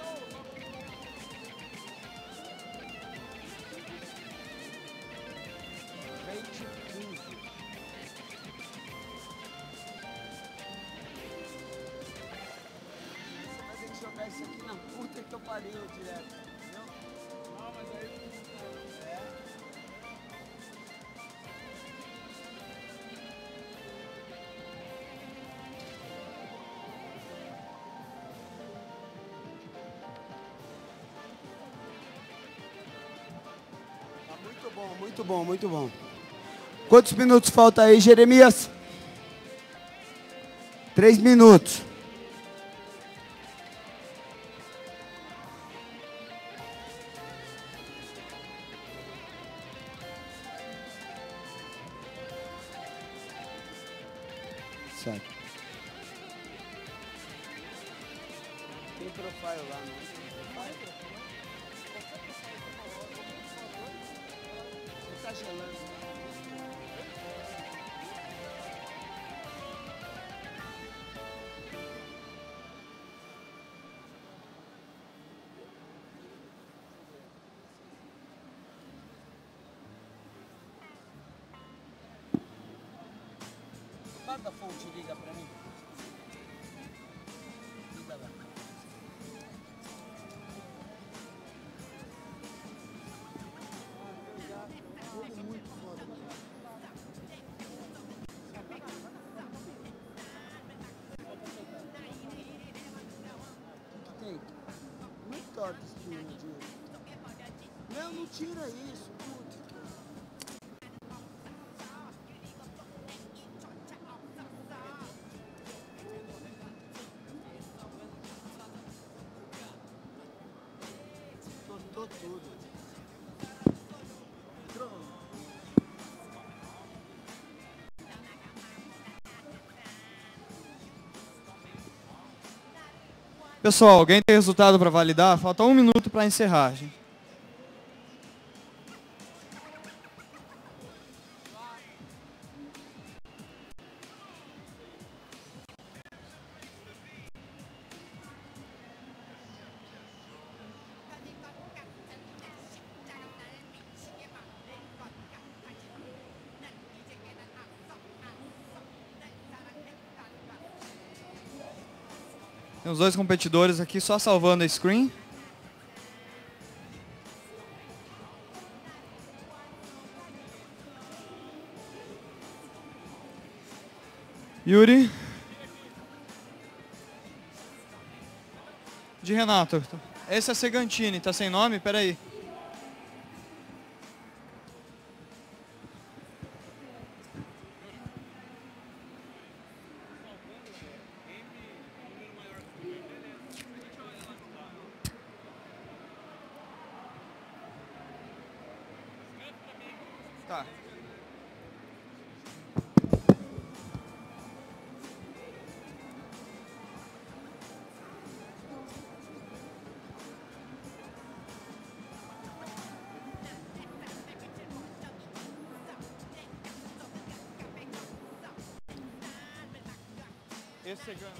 vinte e quinze. Você vai ter que jogar isso aqui na puta que eu parei direto, entendeu? Ah, mas aí... É. Tá muito bom, muito bom, muito bom. Quantos minutos falta aí, Jeremias? Três minutos. Certo. Tem profile lá, não? Você tá gelando. Guarda a fonte, liga pra mim. Liga lá. Tem. Muito torto esse time, Diego. Não, não tira isso. Putz. Cortou tudo. Pessoal, alguém tem resultado para validar? Falta um minuto para encerrar, gente. Tem os dois competidores aqui só salvando a screen. Yuri. De Renato. Esse é Segantini, tá sem nome? Peraí. Tá. Esse é ganho.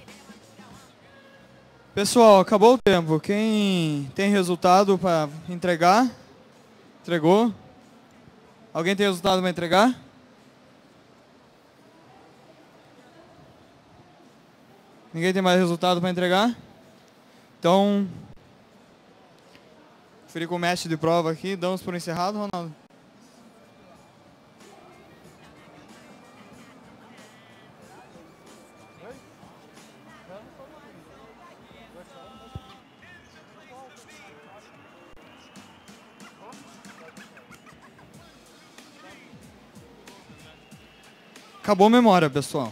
Pessoal, acabou o tempo. Quem tem resultado para entregar? Entregou? Alguém tem resultado para entregar? Ninguém tem mais resultado para entregar? Então, conferir com o mestre de prova aqui. Damos por encerrado, Ronaldo? Acabou a memória, pessoal.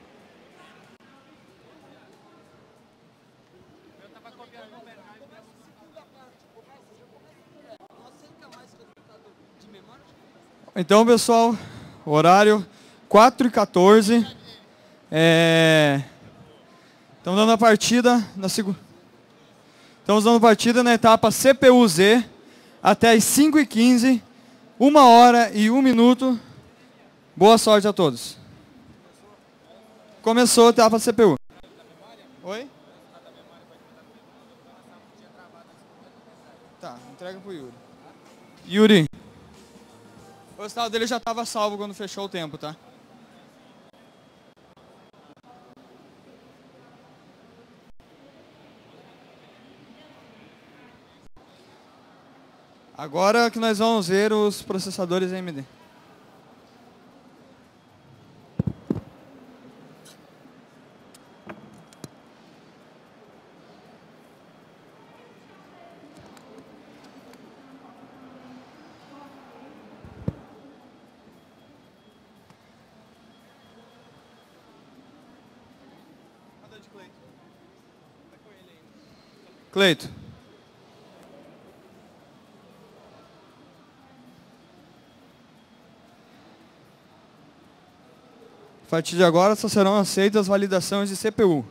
Então, pessoal, o horário quatro e quatorze. É... Estamos dando a partida na segunda. Estamos dando partida na etapa C P U Z até as cinco e quinze, uma hora e um minuto. Boa sorte a todos. Começou a etapa C P U. Oi? Tá, entrega pro Yuri. Yuri. O resultado dele já estava salvo quando fechou o tempo, tá? Agora que nós vamos ver os processadores A M D. Cleito. A partir de agora só serão aceitas as validações de C P U.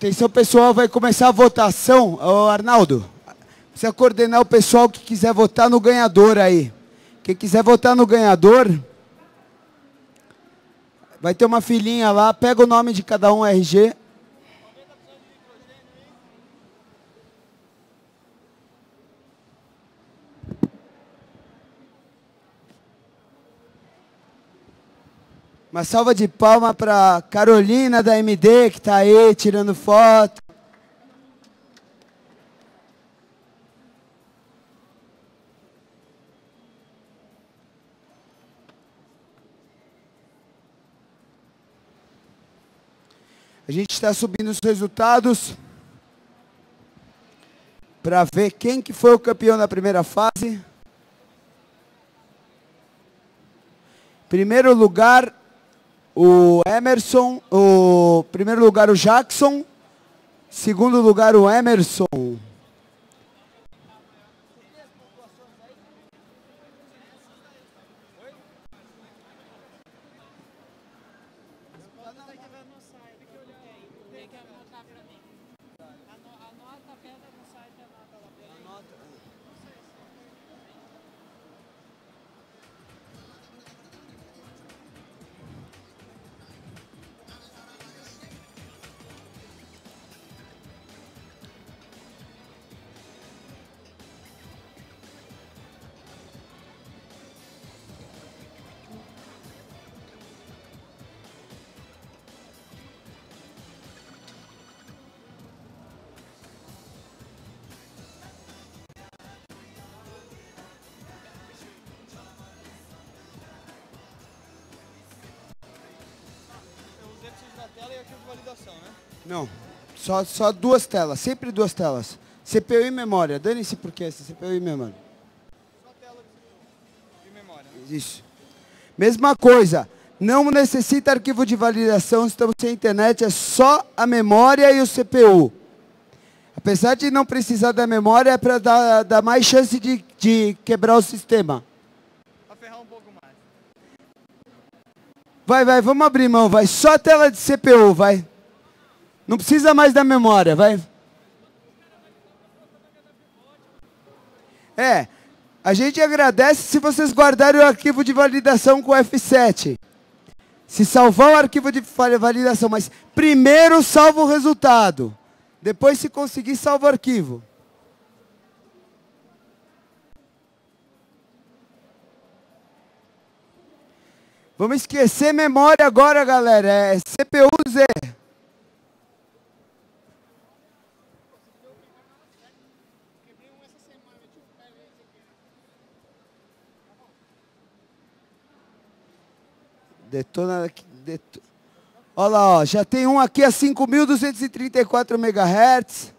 Atenção, pessoal, vai começar a votação. Ô, Arnaldo, precisa coordenar o pessoal que quiser votar no ganhador aí. Quem quiser votar no ganhador, vai ter uma filinha lá, pega o nome de cada um, R G. Uma salva de palmas para Carolina da M D, que está aí tirando foto. A gente está subindo os resultados para ver quem que foi o campeão da primeira fase. Primeiro lugar, o Emerson. O primeiro lugar, o Jackson. Segundo lugar, o Emerson. Tela e arquivo de validação, né? Não, só, só duas telas, sempre duas telas. C P U e memória, dane-se por que essa C P U e memória. Só tela de C P U e memória, né? Isso. Mesma coisa, não necessita arquivo de validação, estamos sem internet, é só a memória e o C P U. Apesar de não precisar da memória, é para dar, dar mais chance de, de quebrar o sistema. Para ferrar um pouco mais. Vai, vai, vamos abrir mão, vai. Só a tela de C P U, vai. Não precisa mais da memória, vai. É, a gente agradece se vocês guardarem o arquivo de validação com o F sete. Se salvar o arquivo de validação, mas primeiro salva o resultado. Depois, se conseguir, salva o arquivo. Vamos esquecer memória agora, galera. É C P U Z. Detona aqui. Deto... Olha lá, ó, já tem um aqui a cinco mil duzentos e trinta e quatro megahertz.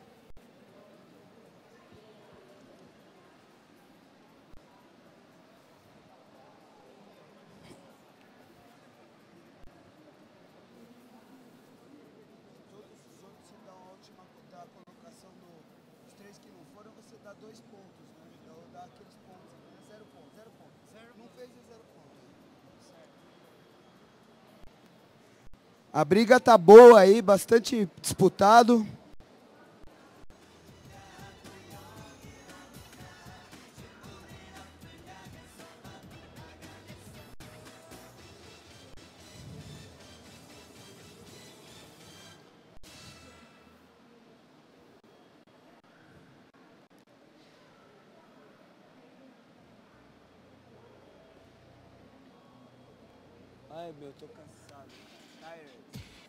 A briga tá boa aí, bastante disputado. Ai, meu, tô cansado. Tired.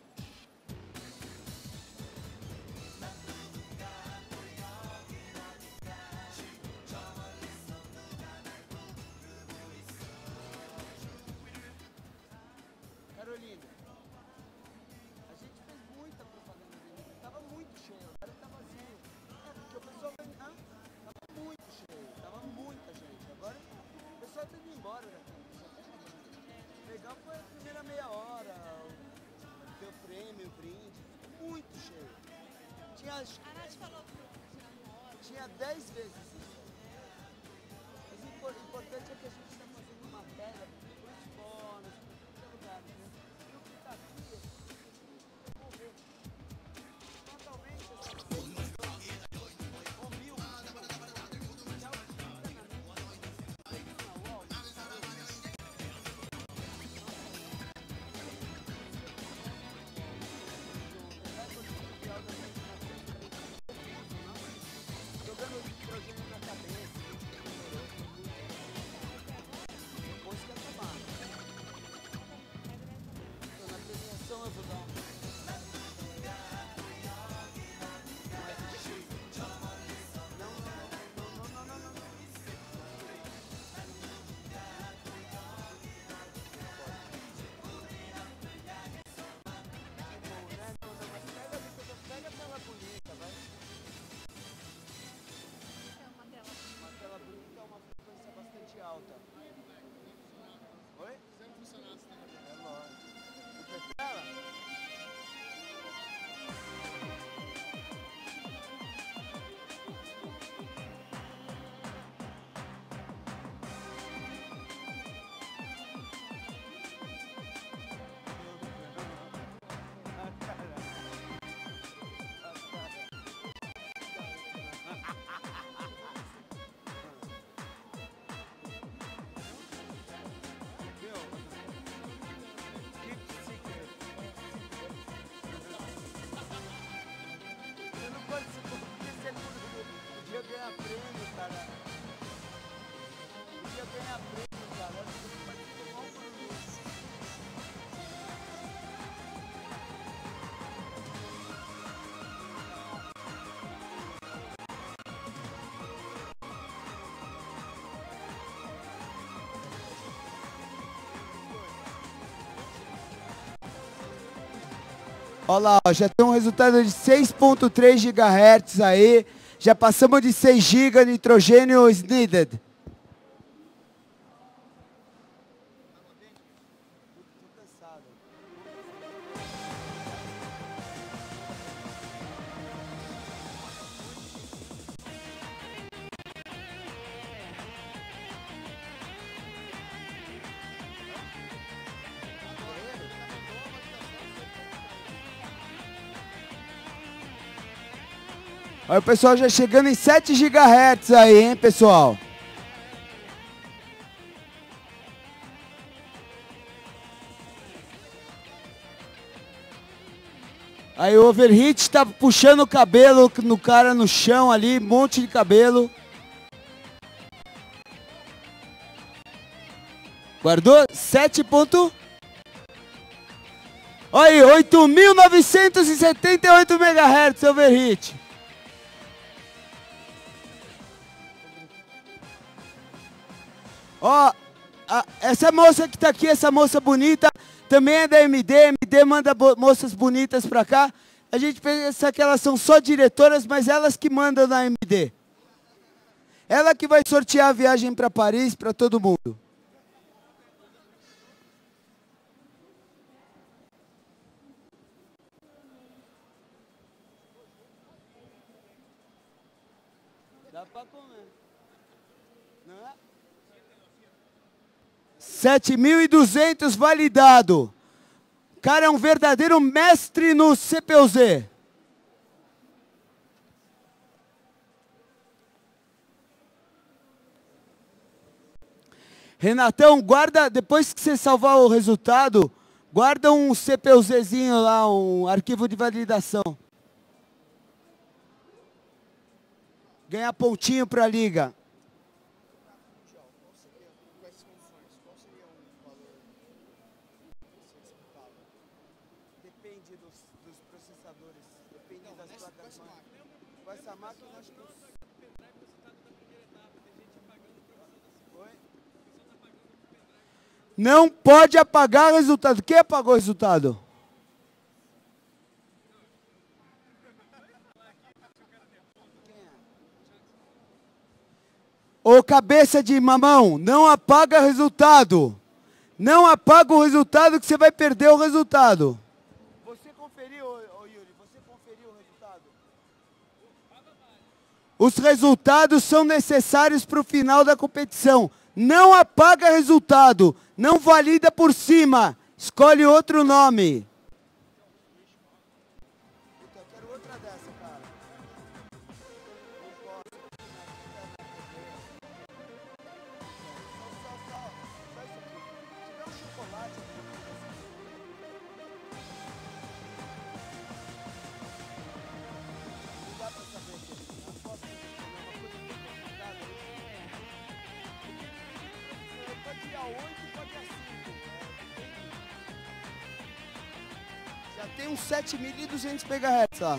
Carolina, a gente fez muita propaganda dele, tava muito cheio, agora tá vazio. É, porque o pessoal vai... Ah, tava muito cheio, tava muita gente. Agora o pessoal tá indo embora daqui. Legal foi a primeira meia hora, o teu prêmio, o brinde, muito cheio. Tinha, A Nath falou que tinha dez vezes isso. Mas o impor- importante é que a gente está fazendo uma matéria para os bônus, para todo lugar, né? E o que está aqui, vamos ver. Nota Olha lá, ó, já tem um resultado de seis ponto três gigahertz aí. Já passamos de seis gigas, nitrogênio is needed. Olha o pessoal já chegando em sete gigahertz aí, hein, pessoal? Aí o overheat tá puxando o cabelo no cara no chão ali, um monte de cabelo. Guardou? sete ponto... Olha aí, oito mil novecentos e setenta e oito megahertz overheat. Ó, a, essa moça que tá aqui, essa moça bonita, também é da M D. M D manda bo moças bonitas pra cá. A gente pensa que elas são só diretoras, mas elas que mandam na M D. Ela que vai sortear a viagem pra Paris pra todo mundo. Dá pra comer. Não é? sete mil e duzentos validado. O cara é um verdadeiro mestre no C P U Z. Renatão, guarda, depois que você salvar o resultado, guarda um CPUZzinho lá, um arquivo de validação. Ganhar pontinho para a liga. Depende dos, dos processadores, depende das placas máquinas. Com essa máquina, acho que... Não pode apagar o resultado. Quem apagou o resultado? Ô cabeça de mamão, não apaga o resultado. Não apaga o resultado que você vai perder o resultado. Você conferiu, ô Yuri, você conferiu o resultado? Os resultados são necessários para o final da competição. Não apaga resultado. Não valida por cima. Escolhe outro nome. Eu quero outra dessa, cara. Não posso. Só, só, só. Só isso aqui. Se tiver um chocolate aqui. Não dá pra saber aqui. Não posso ter uma coisa muito complicada. Pode ir a oito, pode ir a cinco. Já tem uns sete mil e duzentos megahertz lá.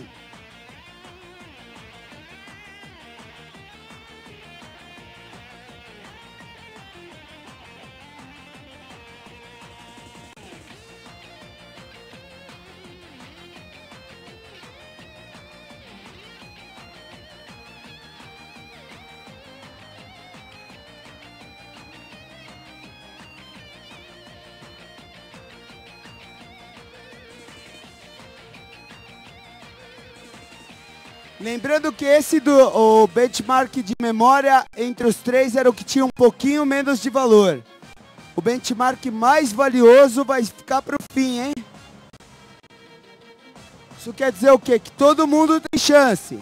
Lembrando que esse do o benchmark de memória entre os três era o que tinha um pouquinho menos de valor. O benchmark mais valioso vai ficar para o fim, hein? Isso quer dizer o quê? Que todo mundo tem chance.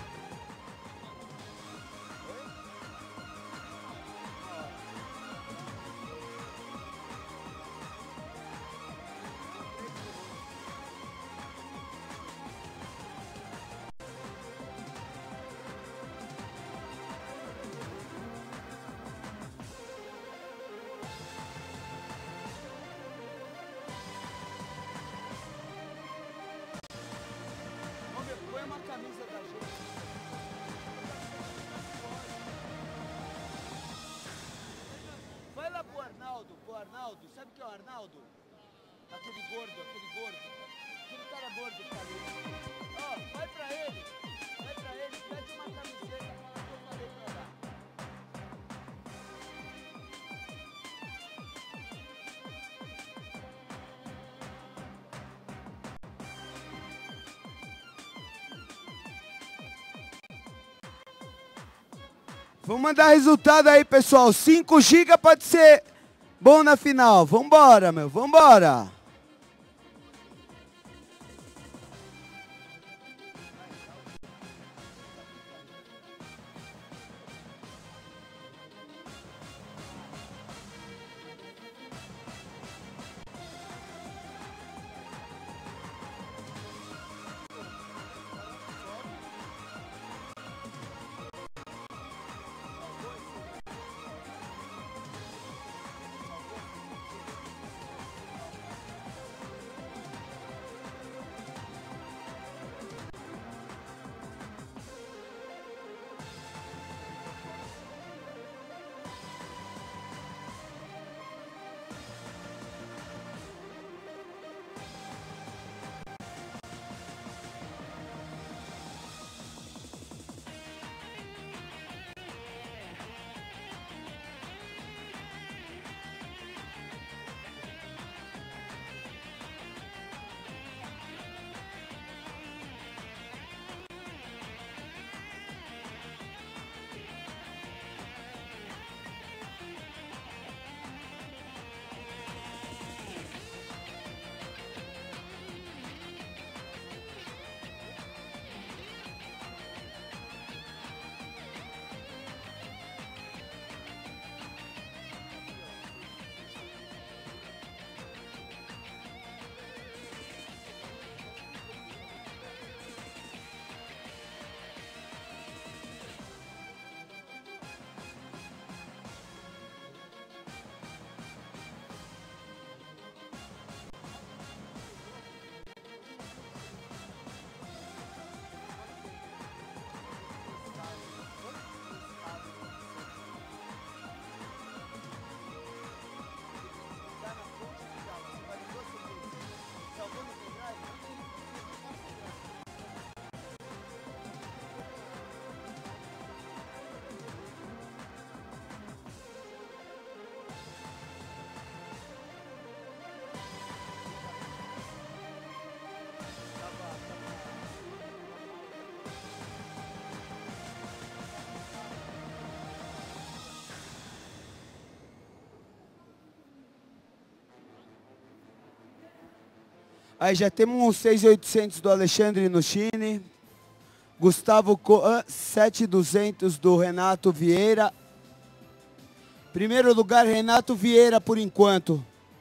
Põe uma camisa da gente. Vai lá pro Arnaldo, pro Arnaldo. Sabe quem é o Arnaldo? Aquele gordo, aquele gordo. Aquele cara gordo que tá ali. Ó, vai pra ele. Vai pra ele, pede uma camiseta, fala que eu falei pra dar. Vamos mandar resultado aí, pessoal. cinco gigas pode ser bom na final. Vambora, meu. Vambora. Aí já temos uns seis mil e oitocentos do Alexandre Nuchini. Gustavo Coan, sete mil e duzentos do Renato Vieira. Primeiro lugar, Renato Vieira, por enquanto.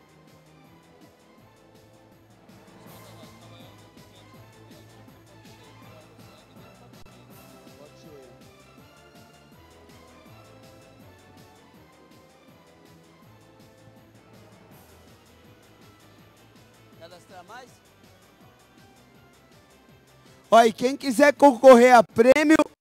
Cadastrar mais? Ó, e quem quiser concorrer a prêmio,